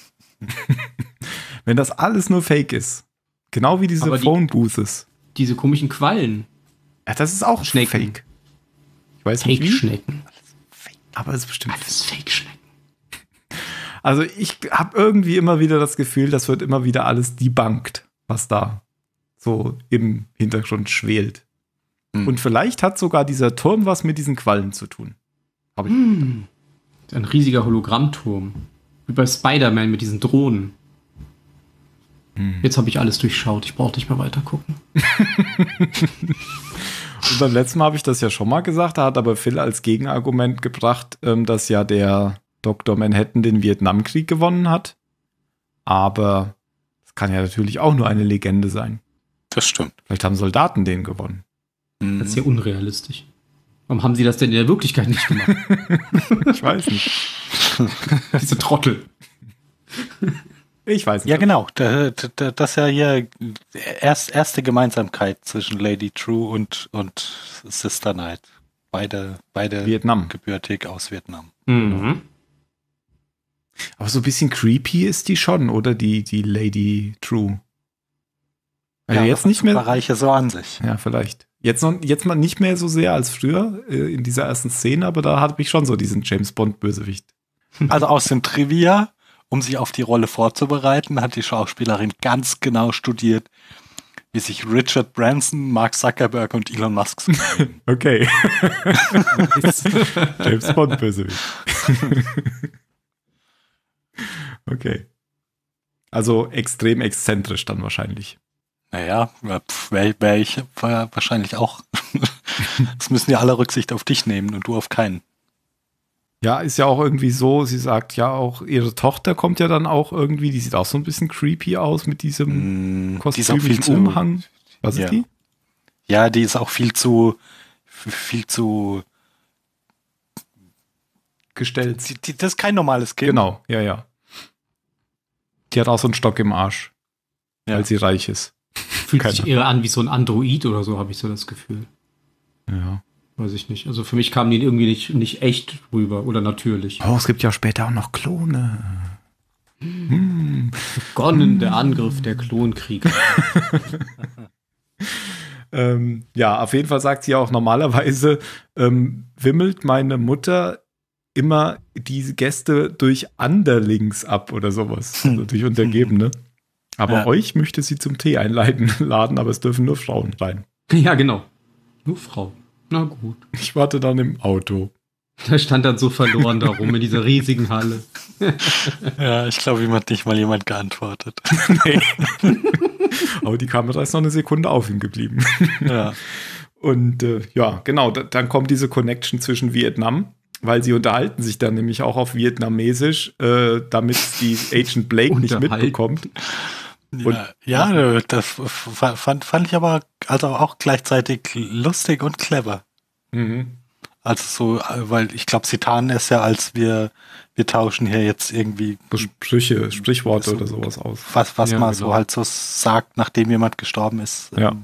Wenn das alles nur Fake ist. Genau wie diese Phone-Boothes. Diese komischen Quallen. Ja, das ist auch Schnecken. Fake. Ich weiß nicht wie. Fake-Schnecken. Aber es ist bestimmt alles Fake-Schnecken. Also ich habe irgendwie immer wieder das Gefühl, das wird immer wieder alles debunked, was da so im Hintergrund schwelt. Und vielleicht hat sogar dieser Turm was mit diesen Quallen zu tun. Ein riesiger Hologrammturm. Wie bei Spider-Man mit diesen Drohnen. Jetzt habe ich alles durchschaut. Ich brauche nicht mehr weiter gucken. Und beim letzten Mal habe ich das ja schon mal gesagt. Da hat aber Phil als Gegenargument gebracht, dass ja der Dr. Manhattan den Vietnamkrieg gewonnen hat. Aber das kann ja natürlich auch nur eine Legende sein. Das stimmt. Vielleicht haben Soldaten den gewonnen. Das ist ja unrealistisch. Warum haben sie das denn in der Wirklichkeit nicht gemacht? Ich weiß nicht. Diese Trottel. Ich weiß nicht. Ja, genau. Das ist ja hier erste Gemeinsamkeit zwischen Lady True und Sister Knight. Beide Vietnam. Gebürtig aus Vietnam. Mhm. Aber so ein bisschen creepy ist die schon, oder? Die Lady True. Also ja, jetzt nicht mehr. Bereiche so an sich. Ja, vielleicht. Jetzt mal nicht mehr so sehr als früher in dieser ersten Szene, aber da hatte ich schon so diesen James Bond-Bösewicht. Also aus dem Trivia, um sich auf die Rolle vorzubereiten, hat die Schauspielerin ganz genau studiert, wie sich Richard Branson, Mark Zuckerberg und Elon Musk so nennen. Okay. James Bond-Bösewicht. Okay. Also extrem exzentrisch dann wahrscheinlich. Naja, wäre ich wahrscheinlich auch. Es müssen ja alle Rücksicht auf dich nehmen und du auf keinen. Ja, ist ja auch irgendwie so, sie sagt ja auch, ihre Tochter kommt ja dann auch irgendwie, die sieht auch so ein bisschen creepy aus mit diesem kostümischen Umhang. Was ist die? Ja, die ist auch viel zu gestellt. Das ist kein normales Kind. Genau, ja. Die hat auch so einen Stock im Arsch, weil sie reich ist. Fühlt sich eher an wie so ein Android oder so, habe ich so das Gefühl. Ja. Weiß ich nicht. Also für mich kamen die irgendwie nicht echt rüber oder natürlich. Oh, es gibt ja später auch noch Klone. Begonnen der Angriff der Klonkrieger. Ja, auf jeden Fall sagt sie auch, normalerweise wimmelt meine Mutter immer diese Gäste durch Underlings ab oder sowas. Also durch Untergebene. Aber euch möchte sie zum Tee laden, aber es dürfen nur Frauen rein. Ja, genau. Nur Frauen. Na gut. Ich warte dann im Auto. Der stand dann so verloren da rum in dieser riesigen Halle. Ja, ich glaube, ihm hat nicht mal jemand geantwortet. Nee. Aber die Kamera ist noch eine Sekunde auf ihm geblieben. Ja. Und ja, genau, dann kommt diese Connection zwischen Vietnam, weil sie unterhalten sich dann nämlich auch auf Vietnamesisch, damit die Agent Blake nicht mitbekommt. Ja, das fand ich aber also auch gleichzeitig lustig und clever. Mhm. Also so, weil ich glaube, sie tarnen es ja, als wir tauschen hier jetzt irgendwie Sprichworte so, oder sowas aus. Was Ja, man genau. so halt so sagt, nachdem jemand gestorben ist. Ja.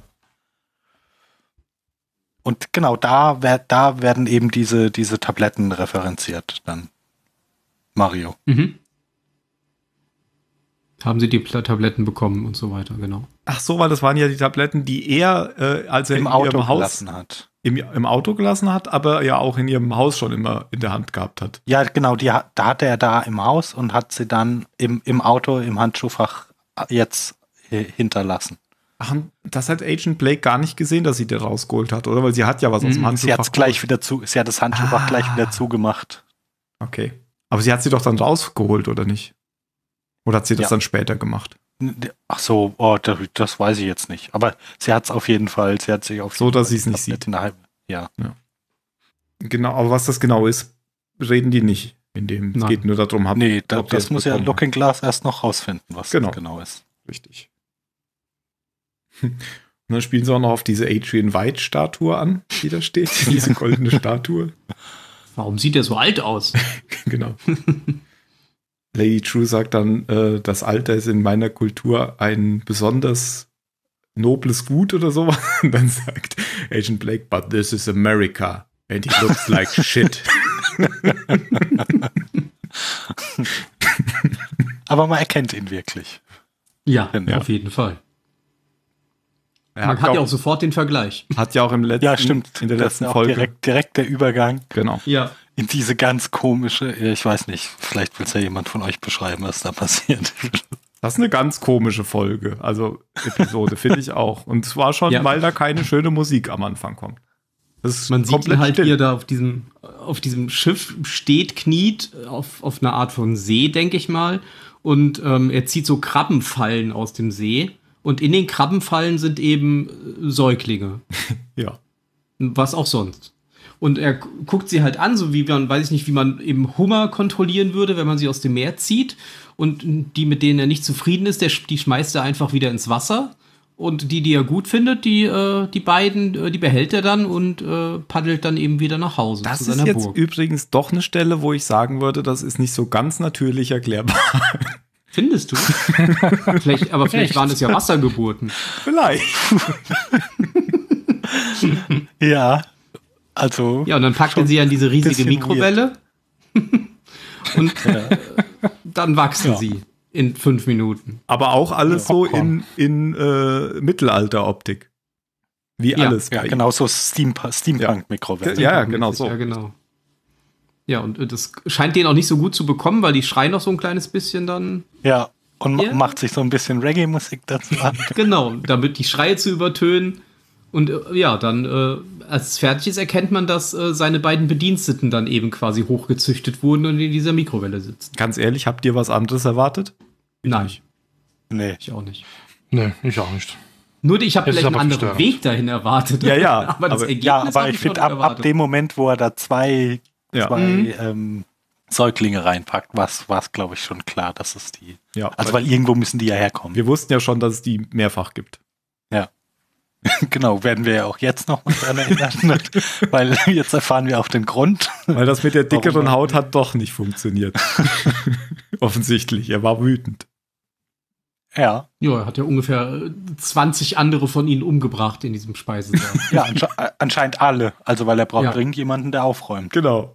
Und genau, da werden eben diese Tabletten referenziert dann. Mario. Mhm. Haben sie die Tabletten bekommen und so weiter, genau. Ach so, weil das waren ja die Tabletten, die er, als er Im in Auto ihrem Haus gelassen hat. im Auto gelassen hat, aber ja auch in ihrem Haus schon immer in der Hand gehabt hat. Ja, genau, da hatte er da im Haus und hat sie dann im Auto, im Handschuhfach jetzt hinterlassen. Ach, das hat Agent Blake gar nicht gesehen, dass sie den rausgeholt hat, oder? Weil sie hat ja was aus dem Handschuhfach. Sie hat das Handschuhfach gleich wieder zugemacht. Okay. Aber sie hat sie doch dann rausgeholt, oder nicht? Oder hat sie das Ja. dann später gemacht? Ach so, das weiß ich jetzt nicht. Aber sie hat es auf jeden Fall, sie hat sich auf So, jeden dass Fall sie es nicht sieht. Ja. Genau, aber was das genau ist, reden die nicht in dem. Es Nein. geht nur darum, Nee, ob der das es muss ja bekommen hat. Looking Glass erst noch rausfinden, was Genau. das genau ist. Richtig. Und dann spielen sie auch noch auf diese Adrian White-Statue an, die da steht. Diese goldene Statue. Warum sieht der so alt aus? Genau. Lady True sagt dann, das Alter ist in meiner Kultur ein besonders nobles Gut oder so. Und dann sagt Agent Blake, but this is America and he looks like shit. Aber man erkennt ihn wirklich. Ja, Ja. auf jeden Fall. Er Man hat ja auch sofort den Vergleich. hat ja auch im letzten, Ja, stimmt. in der Das letzten ist auch Folge. direkt der Übergang Genau. Ja. in diese ganz komische, ich weiß nicht, vielleicht will es ja jemand von euch beschreiben, was da passiert. Das ist eine ganz komische Folge, also Episode, finde ich auch. Und zwar schon, Ja. weil da keine schöne Musik am Anfang kommt. Das ist Man sieht ihn komplett halt, still. wie er da auf diesem Schiff steht, kniet, auf einer Art von See, denke ich mal. Und er zieht so Krabbenfallen aus dem See. Und in den Krabbenfallen sind eben Säuglinge. Ja. Was auch sonst. Und er guckt sie halt an, so wie man, weiß ich nicht, wie man eben Hummer kontrollieren würde, wenn man sie aus dem Meer zieht. Und die, mit denen er nicht zufrieden ist, die schmeißt er einfach wieder ins Wasser. Und die er gut findet, die beiden, die behält er dann und paddelt dann eben wieder nach Hause Das zu ist seiner jetzt Burg. übrigens doch eine Stelle, wo ich sagen würde, das ist nicht so ganz natürlich erklärbar. Findest du? Vielleicht waren es ja Wassergeburten. Vielleicht. Ja, also. Ja, und dann packt er sie an diese riesige bisschen Mikrowelle. Und dann wachsen sie in 5 Minuten. Aber auch alles so Popcorn. in Mittelalter-Optik. Wie Ja, alles. Ja, bei ihm. genau so Steampunk-Mikrowelle. Ja, genau so. Ja, genau. Ja, und das scheint denen auch nicht so gut zu bekommen, weil die schreien noch so ein kleines bisschen dann. Ja, und Ja. macht sich so ein bisschen Reggae-Musik dazu an. Genau, damit die Schreie zu übertönen. Und dann, als es fertig ist, erkennt man, dass seine beiden Bediensteten dann eben quasi hochgezüchtet wurden und in dieser Mikrowelle sitzen. Ganz ehrlich, habt ihr was anderes erwartet? Nein, Nee. ich auch nicht. Nee, ich auch nicht. Nur ich habe Es ist vielleicht einen aber anderen verstörend. Weg dahin erwartet. Ja, ja, aber das aber- Ergebnis Ja, aber hab ich finde, schon ab erwartet. dem Moment, wo er da zwei Ja. Säuglinge reinpackt, war es, glaube ich, schon klar, dass es die. Ja, Also, weil irgendwo müssen die ja herkommen. wir wussten ja schon, dass es die mehrfach gibt. Genau, werden wir ja auch jetzt noch mal daran erinnern, weil jetzt erfahren wir auch den Grund. Weil das mit der dickeren Warum? Haut hat doch nicht funktioniert. Offensichtlich. Er war wütend. Ja, Ja, er hat ja ungefähr 20 andere von ihnen umgebracht in diesem Speisesaal. ja, anscheinend alle. Also, weil er braucht Ja. dringend jemanden, der aufräumt. Genau.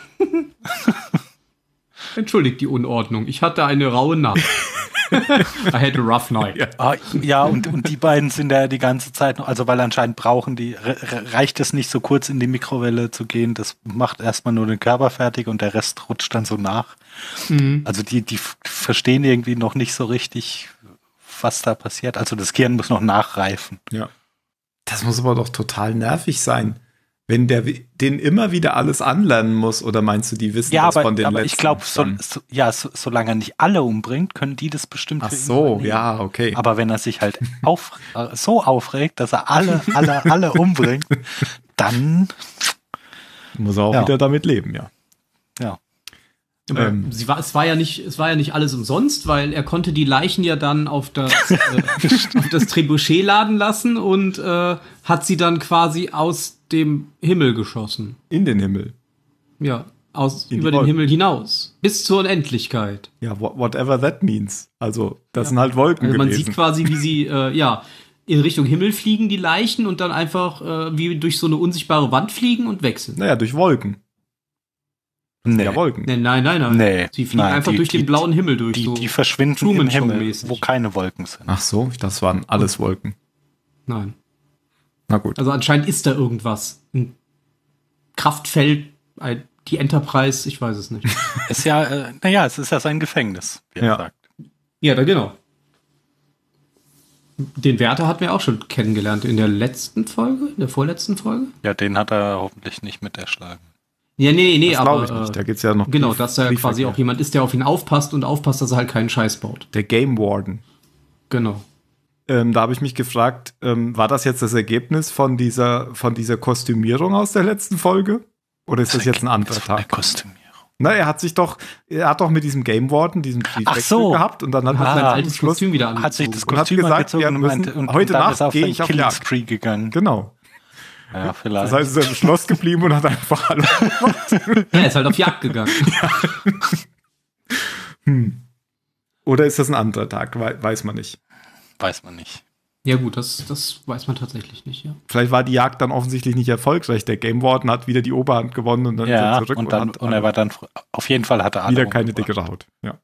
Entschuldigt die Unordnung, ich hatte eine raue Nacht. I had a rough night. Ja. Ja, und die beiden sind ja die ganze Zeit noch, also weil anscheinend brauchen die, reicht es nicht so kurz in die Mikrowelle zu gehen, das macht erstmal nur den Körper fertig und der Rest rutscht dann so nach. Mhm. Also die verstehen irgendwie noch nicht so richtig, was da passiert. Also das Gehirn muss noch nachreifen. Ja. Das muss aber doch total nervig sein, Wenn der den immer wieder alles anlernen muss, oder meinst du, die wissen das von den aber letzten? ich glaube, solange er nicht alle umbringt, können die das bestimmt Ach für ihn so, übernehmen. ja, okay. Aber wenn er sich halt so aufregt, dass er alle umbringt, dann Muss er auch wieder damit leben, ja. ja. Es war ja nicht alles umsonst, weil er konnte die Leichen ja dann auf das Trebuchet laden lassen und hat sie dann quasi aus dem Himmel geschossen. In den Himmel. Ja, In über die den Wolken. Himmel hinaus. Bis zur Unendlichkeit. Ja, whatever that means. Also, das sind halt Wolken Also man gewesen. sieht quasi, wie sie in Richtung Himmel fliegen, die Leichen, und dann einfach wie durch so eine unsichtbare Wand fliegen und wechseln. Naja, durch Wolken. Nee. Ja, Wolken. Nein. Nee. Sie fliegen Nein, einfach durch den blauen Himmel durch. Die verschwinden im Truman Himmel, Show-mäßig. wo keine Wolken sind. Ach so, das waren alles Wolken. Nein. Na gut. Also anscheinend ist da irgendwas. Ein Kraftfeld, die Enterprise, ich weiß es nicht. Ist ja, es ist ja sein Gefängnis, wie er Ja. sagt. Ja, da genau. Den Wärter hatten wir auch schon kennengelernt in der vorletzten Folge. Ja, den hat er hoffentlich nicht mit erschlagen. Ja, nee, Das aber glaube ich nicht. Da geht's ja noch genau, Brief- dass da quasi Briefverkehr. auch jemand ist, der auf ihn aufpasst und aufpasst, dass er halt keinen Scheiß baut. Der Game Warden. Genau. Da habe ich mich gefragt, war das jetzt das Ergebnis von dieser Kostümierung aus der letzten Folge? Oder ist das jetzt ein anderer Der Tag? Kostümierung. Na, er hat doch mit diesem Game Warden diesen Ach so. gehabt und dann hat Sein er Ah, altes Kostüm wieder angezogen. Hat sich das Und hat Kostüm gesagt, angezogen wir und müssen- meinte, und heute dann Nacht ist er auf gehe seinen ich auf Killing Jagd. Spree gegangen. Genau. Ja, Das vielleicht. heißt, er ist im Schloss geblieben und hat einfach alle. Ja, er ist halt auf Jagd gegangen. Oder ist das ein anderer Tag? Weiß man nicht. Weiß man nicht. Ja gut, das weiß man tatsächlich nicht, ja. Vielleicht war die Jagd dann offensichtlich nicht erfolgreich. Der Game Warden hat wieder die Oberhand gewonnen und dann ist Ja, er zurück und hat er war dann, auf jeden Fall hatte er alle wieder keine umgebracht. dicke Haut. Ja.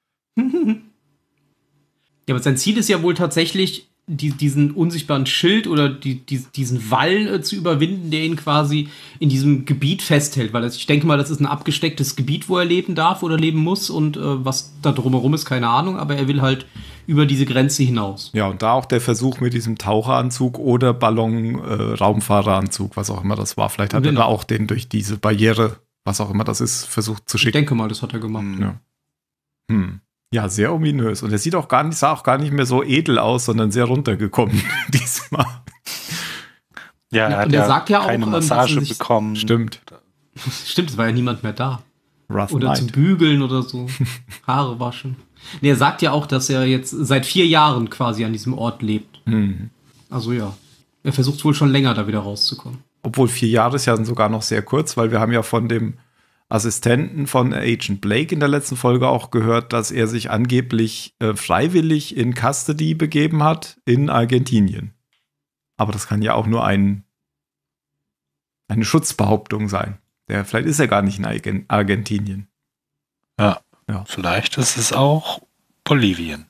Ja, aber sein Ziel ist ja wohl tatsächlich, diesen unsichtbaren Schild oder diesen Wall zu überwinden, der ihn quasi in diesem Gebiet festhält. Weil ich denke mal, das ist ein abgestecktes Gebiet, wo er leben darf oder leben muss. Und was da drumherum ist, keine Ahnung. Aber er will halt über diese Grenze hinaus. Ja, und da auch der Versuch mit diesem Taucheranzug oder Ballon-Raumfahreranzug, was auch immer das war. Vielleicht hat er da auch den durch diese Barriere, was auch immer das ist, versucht zu Ich schicken. denke mal, das hat er gemacht. Ja. Ja, sehr ominös. Und er sah auch gar nicht mehr so edel aus, sondern sehr runtergekommen diesmal. Ja, Ja, er hat und er sagt ja auch, keine dass Massage er sich- bekommen. Stimmt. Stimmt, es war ja niemand mehr da. Rough Oder zum Night. Bügeln oder so. Haare waschen. Nee, er sagt ja auch, dass er jetzt seit 4 Jahren quasi an diesem Ort lebt. Also ja. Er versucht wohl schon länger, da wieder rauszukommen. Obwohl 4 Jahre ist ja sogar noch sehr kurz, weil wir haben ja von dem Assistenten von Agent Blake in der letzten Folge auch gehört, dass er sich angeblich freiwillig in Custody begeben hat in Argentinien. Aber das kann ja auch nur eine Schutzbehauptung sein. Vielleicht ist er gar nicht in Argentinien. Ja. Ja. Vielleicht ist es auch Bolivien.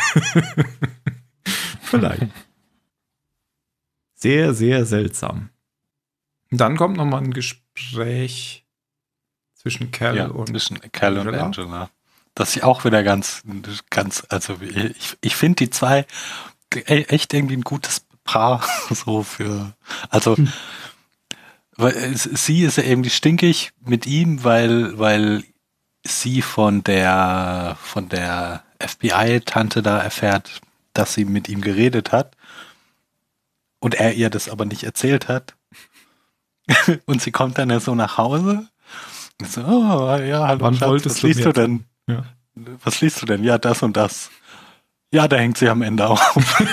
Vielleicht. Sehr, sehr seltsam. Und dann kommt noch mal ein Gespräch zwischen Cal und zwischen Cal und Angela. Angela. Das ist auch wieder ganz, also ich finde die zwei echt irgendwie ein gutes Paar so also weil sie ist ja irgendwie stinkig mit ihm, weil sie von der FBI-Tante da erfährt, dass sie mit ihm geredet hat und er ihr das aber nicht erzählt hat. Und sie kommt dann ja so nach Hause. Und so, oh, ja, hallo, Wann Schatz, wolltest was du liest mir du denn? Ja. Was liest du denn? Ja, das und das. Ja, da hängt sie am Ende auf.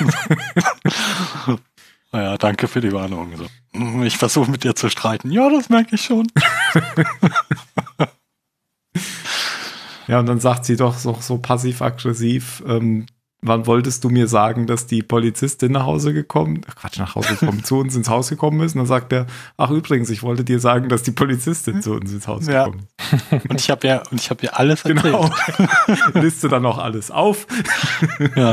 Naja, danke für die Warnung. So. Ich versuche mit dir zu streiten. Ja, das merke ich schon. Ja, und dann sagt sie doch so passiv-aggressiv, wann wolltest du mir sagen, dass die Polizistin nach Hause gekommen, zu uns ins Haus gekommen ist? Und dann sagt er, ach übrigens, ich wollte dir sagen, dass die Polizistin zu uns ins Haus Ja. gekommen ist. Und ich habe ja alles erzählt. Genau. Liste dann auch alles auf. Ja.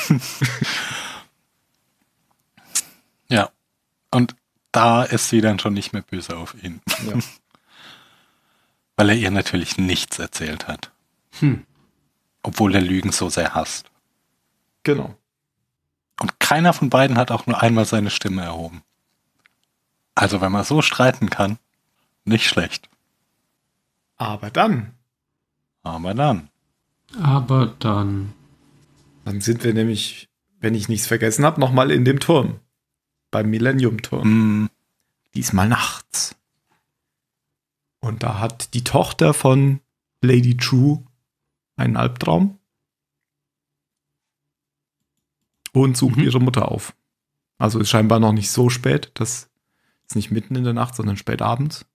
Ja. Und da ist sie dann schon nicht mehr böse auf ihn. Ja. Weil er ihr natürlich nichts erzählt hat. Obwohl er Lügen so sehr hasst. Genau. Und keiner von beiden hat auch nur einmal seine Stimme erhoben. Also wenn man so streiten kann, nicht schlecht. Aber dann Aber dann. sind wir nämlich, wenn ich nichts vergessen habe, nochmal in dem Turm. Beim Millennium-Turm. Diesmal nachts. Und da hat die Tochter von Lady True einen Albtraum und sucht ihre Mutter auf. Also ist scheinbar noch nicht so spät. Das ist nicht mitten in der Nacht, sondern spät abends.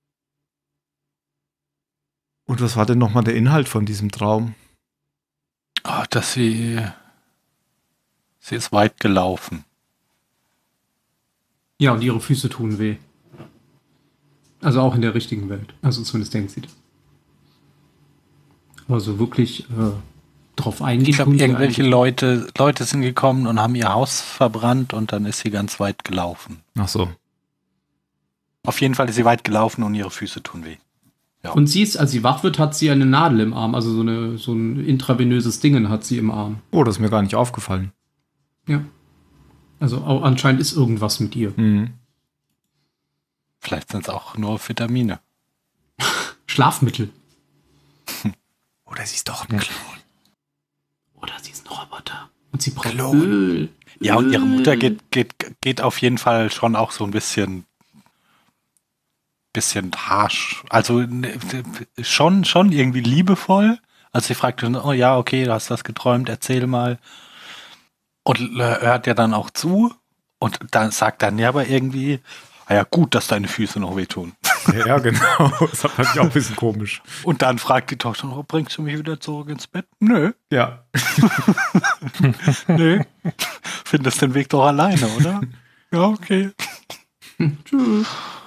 Und was war denn nochmal der Inhalt von diesem Traum? Oh, dass sie ist weit gelaufen. Ja, und ihre Füße tun weh. Also auch in der richtigen Welt. Also zumindest denkt sie das. Also wirklich drauf eingehen. Ich glaube, tun sie irgendwelche eigentlich. Leute sind gekommen und haben ihr Haus verbrannt und dann ist sie ganz weit gelaufen. Ach so. Auf jeden Fall ist sie weit gelaufen und ihre Füße tun weh. Ja. Und sie ist, als sie wach wird, hat sie eine Nadel im Arm. Also so ein intravenöses Dingen hat sie im Arm. Oh, das ist mir gar nicht aufgefallen. Ja. Also anscheinend ist irgendwas mit ihr. Mhm. Vielleicht sind es auch nur Vitamine. Schlafmittel. Oder sie ist doch ein Klon. Oder sie ist ein Roboter. Und sie braucht Klon. Öl. Ja, und ihre Öl. Mutter geht auf jeden Fall schon auch so ein bisschen harsch. Also schon irgendwie liebevoll. Also sie fragt dann, oh ja, okay, du hast was geträumt, erzähl mal. Und hört ja dann auch zu. Und dann sagt dann, ja, aber irgendwie, ja gut, dass deine Füße noch wehtun. Ja, genau. Das fand ich auch ein bisschen komisch. Und dann fragt die Tochter, oh, bringst du mich wieder zurück ins Bett? Nö, Ja. nö. Findest den Weg doch alleine, oder? Ja, okay. Tschüss.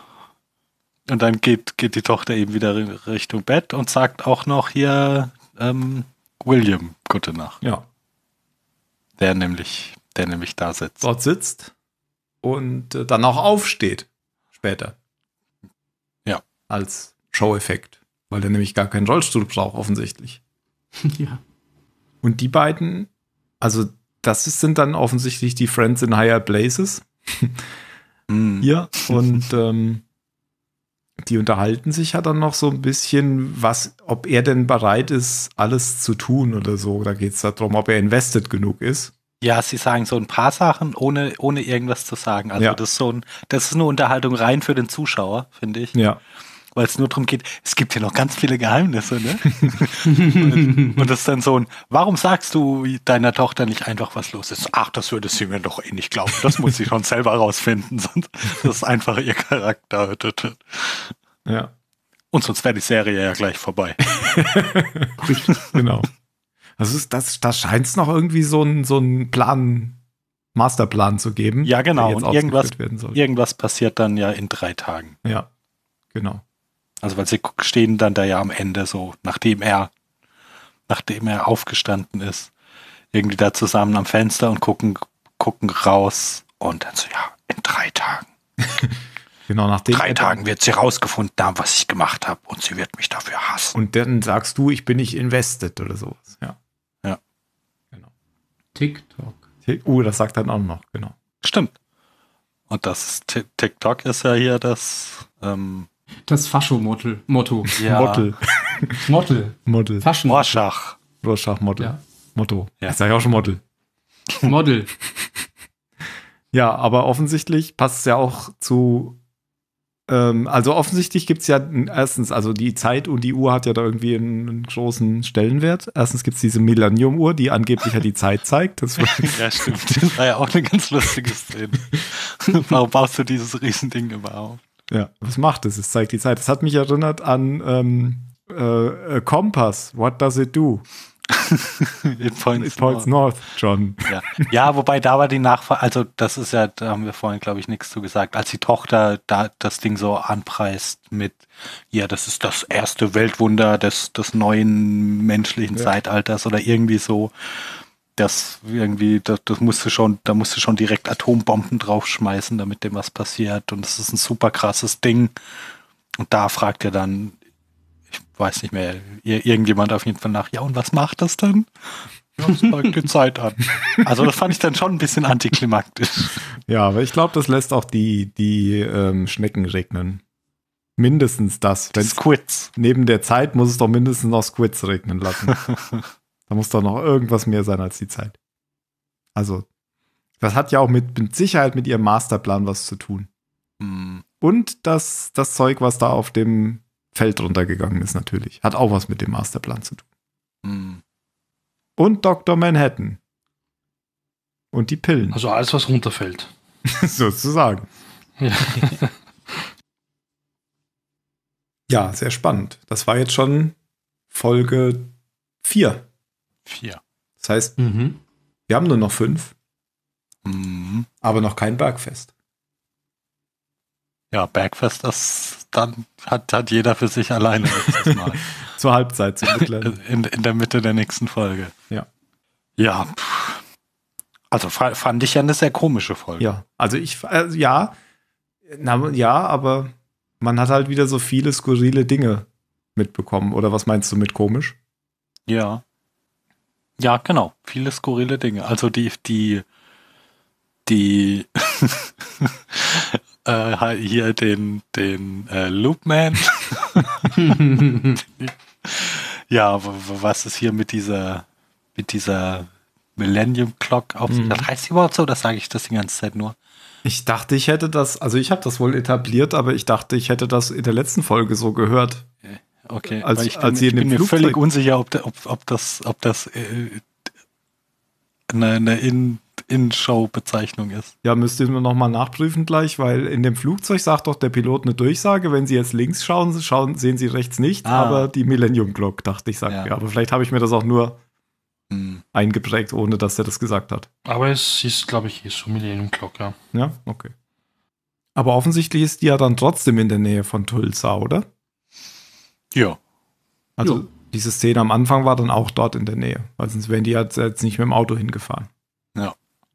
Und dann geht die Tochter eben wieder Richtung Bett und sagt auch noch hier William, gute Nacht. Ja. Der nämlich da sitzt. Dort sitzt und dann auch aufsteht. Später. Ja. Als Show-Effekt. Weil der nämlich gar keinen Rollstuhl braucht, offensichtlich. Ja. Und die beiden, also sind dann offensichtlich die Friends in Higher Places. Hier. Und die unterhalten sich ja dann noch so ein bisschen, ob er denn bereit ist, alles zu tun oder so. Da geht es darum, ob er invested genug ist. Ja, sie sagen so ein paar Sachen, ohne irgendwas zu sagen. Also Ja. das ist eine Unterhaltung rein für den Zuschauer, finde ich. Ja. Weil es nur darum geht, es gibt hier noch ganz viele Geheimnisse, ne? und das ist dann so warum sagst du deiner Tochter nicht einfach, was los ist? Ach, das würde sie mir doch eh nicht glauben. Das muss sie schon selber rausfinden, sonst das ist einfach ihr Charakter. Ja. Und sonst wäre die Serie ja gleich vorbei. Genau. Also da scheint es noch irgendwie so einen Masterplan zu geben. Ja, genau. der jetzt Und ausgeführt werden soll. irgendwas passiert dann ja in 3 Tagen. Ja, genau. Also weil sie stehen dann da ja am Ende so, nachdem er aufgestanden ist, irgendwie da zusammen am Fenster und gucken raus und dann so, ja, in 3 Tagen. Genau, nach 3 Tagen wird sie rausgefunden haben, was ich gemacht habe und sie wird mich dafür hassen. Und dann sagst du, ich bin nicht invested oder sowas. Ja. Ja. Genau. TikTok. Das sagt dann auch noch, genau. Stimmt. Und TikTok ist ja hier das Das Fascho-Motto. ja, Model. Faschen. Rorschach-Model. Ja. Motto. Ja. Ich sage auch schon Model. Model. Ja, aber offensichtlich passt es ja auch zu. Also offensichtlich gibt es ja erstens, also die Zeit und die Uhr hat ja da irgendwie einen großen Stellenwert. Erstens gibt es diese Millennium-Uhr, die angeblich ja die Zeit zeigt. Das ja, stimmt. Das war ja auch eine ganz lustige Szene. Warum baust du dieses Riesending überhaupt? Ja, was macht es? Es zeigt die Zeit. Das hat mich erinnert an Kompass. What does it do? It points north, John. Ja, wobei da war die Nachfrage, also das ist ja, da haben wir vorhin, glaube ich, nichts zu gesagt, als die Tochter da das Ding so anpreist mit, ja, das ist das erste Weltwunder des neuen menschlichen Zeitalters oder irgendwie so, das musste schon, da musste schon direkt Atombomben draufschmeißen, damit dem was passiert und das ist ein super krasses Ding und da fragt er dann, ich weiß nicht mehr, irgendjemand auf jeden Fall nach, ja, und was macht das dann? Ja, es zeigt die Zeit an. Also das fand ich dann schon ein bisschen antiklimaktisch. Ja, aber ich glaube, das lässt auch die Schnecken regnen. Mindestens das. Die Wenn's Squids. neben der Zeit muss es doch mindestens noch Squids regnen lassen. Da muss doch noch irgendwas mehr sein als die Zeit. Also, das hat ja auch mit Sicherheit mit ihrem Masterplan was zu tun. Hm. Und das Zeug, was da auf dem Feld runtergegangen ist, natürlich. Hat auch was mit dem Masterplan zu tun. Hm. Und Dr. Manhattan. Und die Pillen. Also alles, was runterfällt. Sozusagen. Ja. Ja, sehr spannend. Das war jetzt schon Folge 4. 4. Das heißt, Mhm. wir haben nur noch 5, Mhm. aber noch kein Bergfest. Ja, Bergfest, das dann hat jeder für sich alleine nächstes Mal. Zur Halbzeit, zum mittleren. In der Mitte der nächsten Folge. Ja. Ja. Also fand ich ja eine sehr komische Folge. Ja, also ja, aber man hat halt wieder so viele skurrile Dinge mitbekommen. Oder was meinst du mit komisch? Ja. Ja, genau. Viele skurrile Dinge. Also die hier den Loopman. Ja, was ist hier mit dieser Millennium Clock auf sich? Das heißt sie überhaupt so, oder sage ich das die ganze Zeit nur? Ich dachte, ich hätte das, also ich habe das wohl etabliert, aber ich dachte, ich hätte das in der letzten Folge so gehört. Okay, Als- weil ich als ihr in bin dem mir völlig Flugzeug- unsicher, ob das eine In-Show-Bezeichnung ist. Ja, müsst ihr nur noch mal nachprüfen gleich, weil in dem Flugzeug sagt doch der Pilot eine Durchsage, wenn Sie jetzt links schauen, sehen Sie rechts nicht, aber die Millennium Clock, dachte ich, sagt Ja. ja. Aber vielleicht habe ich mir das auch nur Hm. eingeprägt, ohne dass er das gesagt hat. Aber es ist, glaube ich, so Millennium Clock, ja. Ja, okay. Aber offensichtlich ist die ja dann trotzdem in der Nähe von Tulsa, oder? Ja. Also Jo. diese Szene am Anfang war dann auch dort in der Nähe, weil sonst wären die jetzt nicht mit dem Auto hingefahren. Ja.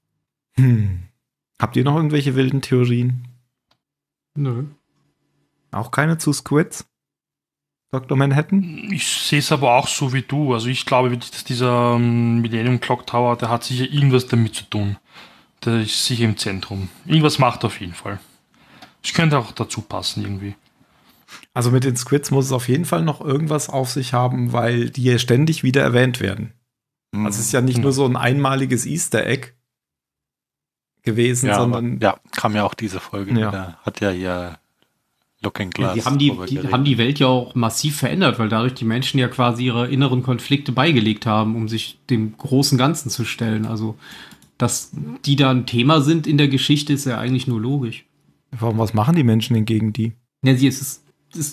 Habt ihr noch irgendwelche wilden Theorien? Nö. Auch keine zu Squids? Dr. Manhattan? Ich sehe es aber auch so wie du. Also ich glaube wirklich, dass dieser Millennium Clock Tower, der hat sicher irgendwas damit zu tun. Der ist sicher im Zentrum. Irgendwas macht er auf jeden Fall. Das könnte auch dazu passen irgendwie. Also mit den Squids muss es auf jeden Fall noch irgendwas auf sich haben, weil die ja ständig wieder erwähnt werden. Hm. Also es ist ja nicht nur so ein einmaliges Easter Egg gewesen, ja, sondern aber, ja, kam ja auch diese Folge Ja. wieder. Hat ja hier Looking Glass. Die haben die Welt ja auch massiv verändert, weil dadurch die Menschen ja quasi ihre inneren Konflikte beigelegt haben, um sich dem großen Ganzen zu stellen. Also, dass die da ein Thema sind in der Geschichte, ist ja eigentlich nur logisch. was machen die Menschen denn gegen die? Ja, das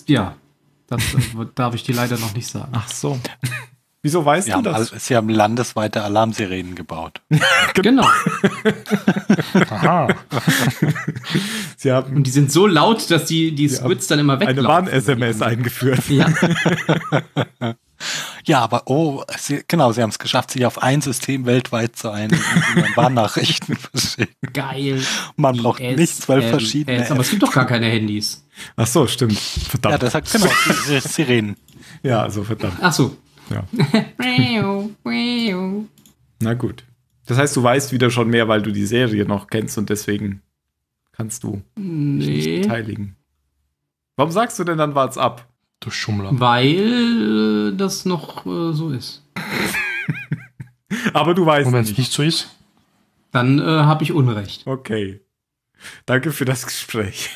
darf ich dir leider noch nicht sagen. Ach so. Wieso weißt Sie du haben, das? sie haben landesweite Alarmsirenen gebaut. Genau. Aha. Sie haben Und die sind so laut, dass die Squids dann immer eine weglaufen. Warn-SMS eingeführt. Ja. Ja, aber sie haben es geschafft, sich auf ein System weltweit zu einigen, wie man Warnnachrichten verschickt. Geil. Man braucht nicht 12 verschiedene Aber es gibt doch gar keine Handys. Ach so, stimmt. Ja, Verdammt. das hat genau Sirenen. Ja, also verdammt. Ach so. Ja. Na gut. Das heißt, du weißt wieder schon mehr, weil du die Serie noch kennst und deswegen kannst du dich nicht Nee. beteiligen. Warum sagst du denn dann war's ab? Du Schummler. Weil das noch so ist. Aber du weißt Und wenn es nicht. nicht so ist? Dann habe ich Unrecht. Okay. Danke für das Gespräch.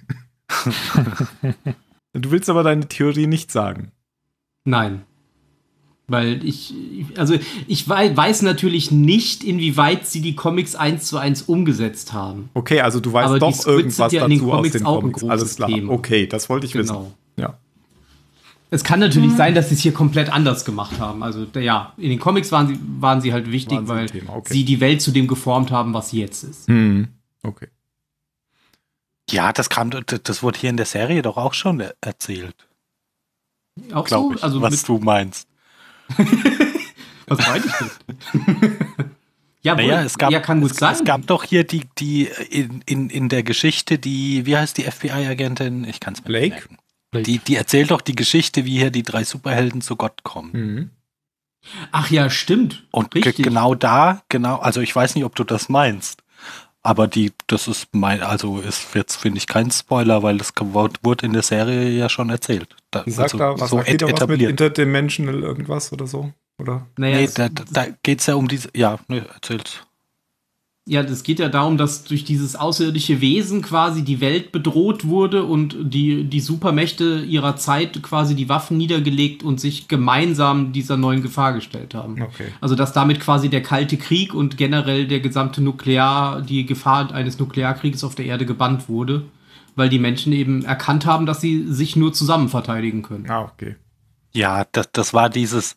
Du willst aber deine Theorie nicht sagen. Nein. Weil ich weiß natürlich nicht, inwieweit sie die Comics 1:1 umgesetzt haben. Okay, also du weißt Aber die doch Squids irgendwas sind ja in den dazu aus Comics den auch ein Comics. großes Alles klar. Thema. Okay, das wollte ich wissen. Genau. Ja. Es kann natürlich sein, dass sie es hier komplett anders gemacht haben. Also ja, in den Comics waren sie halt wichtig, Waren sie ein weil Thema, okay. sie die Welt zu dem geformt haben, was sie jetzt ist. Okay. Ja, das wurde hier in der Serie doch auch schon erzählt, Auch glaube so? ich, Also was du meinst. was meine ich denn? Ja, Naja, es gab, kann gut sein. es gab doch hier die in der Geschichte, wie heißt die FBI-Agentin? Ich kann es mir nicht Blake? merken. Die erzählt doch die Geschichte, wie hier die 3 Superhelden zu Gott kommen. Mhm. Ach ja, stimmt. Und Richtig. genau, also ich weiß nicht, ob du das meinst, aber das ist ist jetzt, finde ich, kein Spoiler, weil das wurde in der Serie ja schon erzählt. Sagt was mit Interdimensional irgendwas oder so? Oder? Naja, da geht es ja um diese, erzähl's. Ja, es geht ja darum, dass durch dieses außerirdische Wesen quasi die Welt bedroht wurde und die Supermächte ihrer Zeit quasi die Waffen niedergelegt und sich gemeinsam dieser neuen Gefahr gestellt haben. Okay. Also dass damit quasi der Kalte Krieg und generell der gesamte die Gefahr eines Nuklearkrieges auf der Erde gebannt wurde, weil die Menschen eben erkannt haben, dass sie sich nur zusammen verteidigen können. Ah, okay. Ja, das war dieses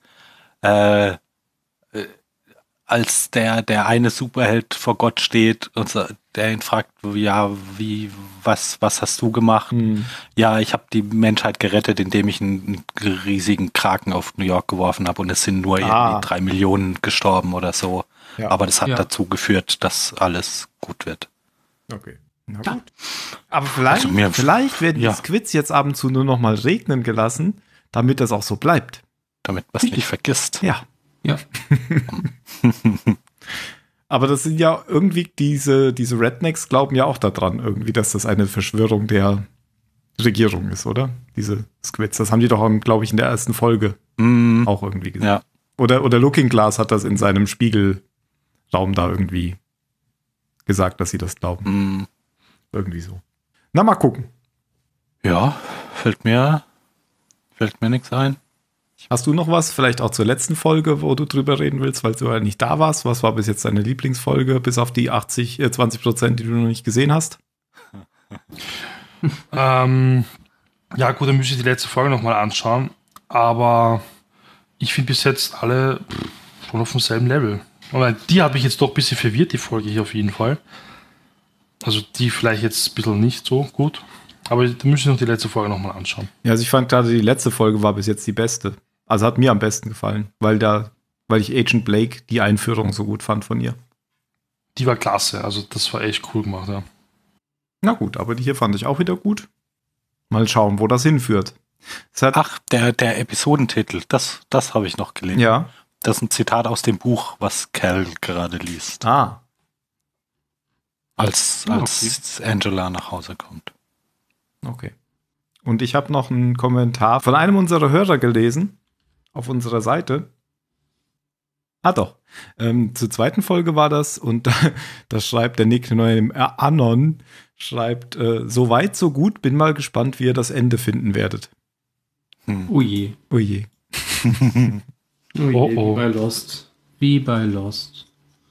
als der eine Superheld vor Gott steht und der ihn fragt, was hast du gemacht? Ja, ich habe die Menschheit gerettet, indem ich einen riesigen Kraken auf New York geworfen habe und es sind nur irgendwie 3 Millionen gestorben oder so. Ja. Aber das hat dazu geführt, dass alles gut wird. Okay. Na gut. Aber vielleicht werden die Squids jetzt ab und zu nur noch mal regnen gelassen, damit das auch so bleibt. Damit man es nicht vergisst. Ja. Ja. Aber das sind ja irgendwie diese Rednecks glauben ja auch daran irgendwie, dass das eine Verschwörung der Regierung ist, oder? Diese Squids. Das haben die doch, glaube ich, in der ersten Folge auch irgendwie gesagt. Ja. Oder Looking Glass hat das in seinem Spiegelraum da irgendwie gesagt, dass sie das glauben. Irgendwie so. Na, mal gucken. Ja, fällt mir nichts ein. Hast du noch was, vielleicht auch zur letzten Folge, wo du drüber reden willst, weil du ja nicht da warst? Was war bis jetzt deine Lieblingsfolge, bis auf die 20%, die du noch nicht gesehen hast? Ja gut, dann müsste ich die letzte Folge nochmal anschauen, aber ich finde bis jetzt alle schon auf demselben Level. Aber die hat mich jetzt doch ein bisschen verwirrt, die Folge hier auf jeden Fall. Also die vielleicht jetzt ein bisschen nicht so gut, aber da müsste ich noch die letzte Folge nochmal anschauen. Ja, also ich fand gerade, die letzte Folge war bis jetzt die beste. Also hat mir am besten gefallen, weil ich Agent Blake die Einführung so gut fand von ihr. Die war klasse, also das war echt cool gemacht, ja. Na gut, aber die hier fand ich auch wieder gut. Mal schauen, wo das hinführt. Der Episodentitel, das habe ich noch gelesen. Ja. Das ist ein Zitat aus dem Buch, was Cal gerade liest. Ah. Als Angela nach Hause kommt. Okay. Und ich habe noch einen Kommentar von einem unserer Hörer gelesen, auf unserer Seite. Doch. Zur zweiten Folge war das und da schreibt der Nick Anon, schreibt, so weit, so gut, bin mal gespannt, wie ihr das Ende finden werdet. Oje. Oje. Wie bei Lost. Wie bei Lost.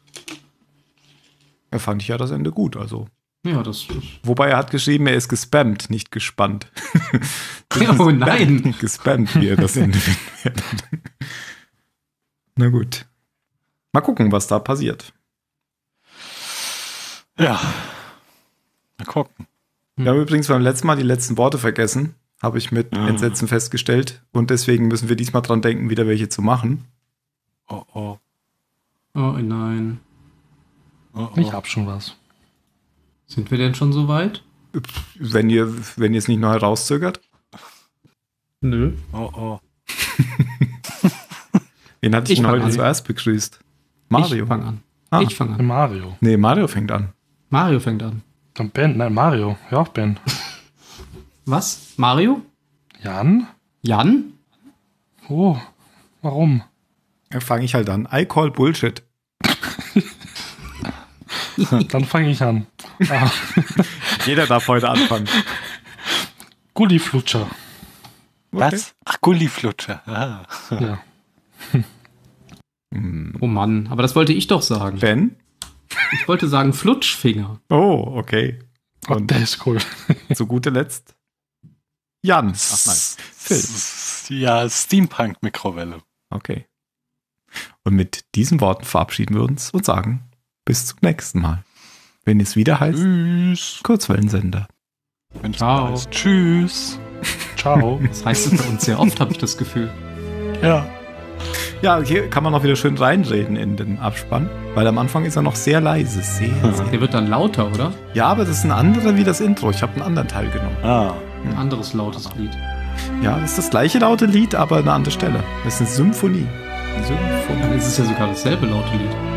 Da fand ich ja das Ende gut, also. Ja, das ist. Wobei er hat geschrieben, er ist gespammt, nicht gespannt. Oh nein! Gespammt, wie er das Ende finden wird. Na gut. Mal gucken, was da passiert. Ja. Mal gucken. Wir haben übrigens beim letzten Mal die letzten Worte vergessen, habe ich mit Entsetzen festgestellt. Und deswegen müssen wir diesmal dran denken, wieder welche zu machen. Oh nein. Ich hab schon was. Sind wir denn schon so weit? Wenn ihr es nicht noch herauszögert. Nö. Wen hatte ich denn heute zuerst begrüßt? Mario. Ich fange an. Ich fange an. Mario. Nee, Mario fängt an. Mario fängt an. Dann Ben. Nein, Mario. Ja, auch Ben. Was? Mario? Jan? Jan? Oh, warum? Dann fange ich halt an. I call Bullshit. Dann fange ich an. Jeder darf heute anfangen. Gulliflutscher. Okay. Was? Ach, Gulliflutscher. Ah. Ja. Oh Mann, aber das wollte ich doch sagen. Ben? Ich wollte sagen Flutschfinger. Oh, okay. Und der ist cool. Zu guter Letzt Jan. Ach nein, Phil. Ja, Steampunk-Mikrowelle. Okay. Und mit diesen Worten verabschieden wir uns und sagen bis zum nächsten Mal. Wenn es wieder heißt, Tschüss. Kurzwellensender. Ciao. Tschüss. Ciao. Das heißt es bei uns sehr oft, habe ich das Gefühl. Ja. Ja, hier kann man auch wieder schön reinreden in den Abspann, weil am Anfang ist er noch sehr leise. Sehr. Der wird dann lauter, oder? Ja, aber das ist ein anderer wie das Intro. Ich habe einen anderen Teil genommen. Ein anderes lautes Lied. Ja, das ist das gleiche laute Lied, aber eine andere Stelle. Das ist eine Symphonie. Symphonie. Dann ist es ja sogar dasselbe laute Lied.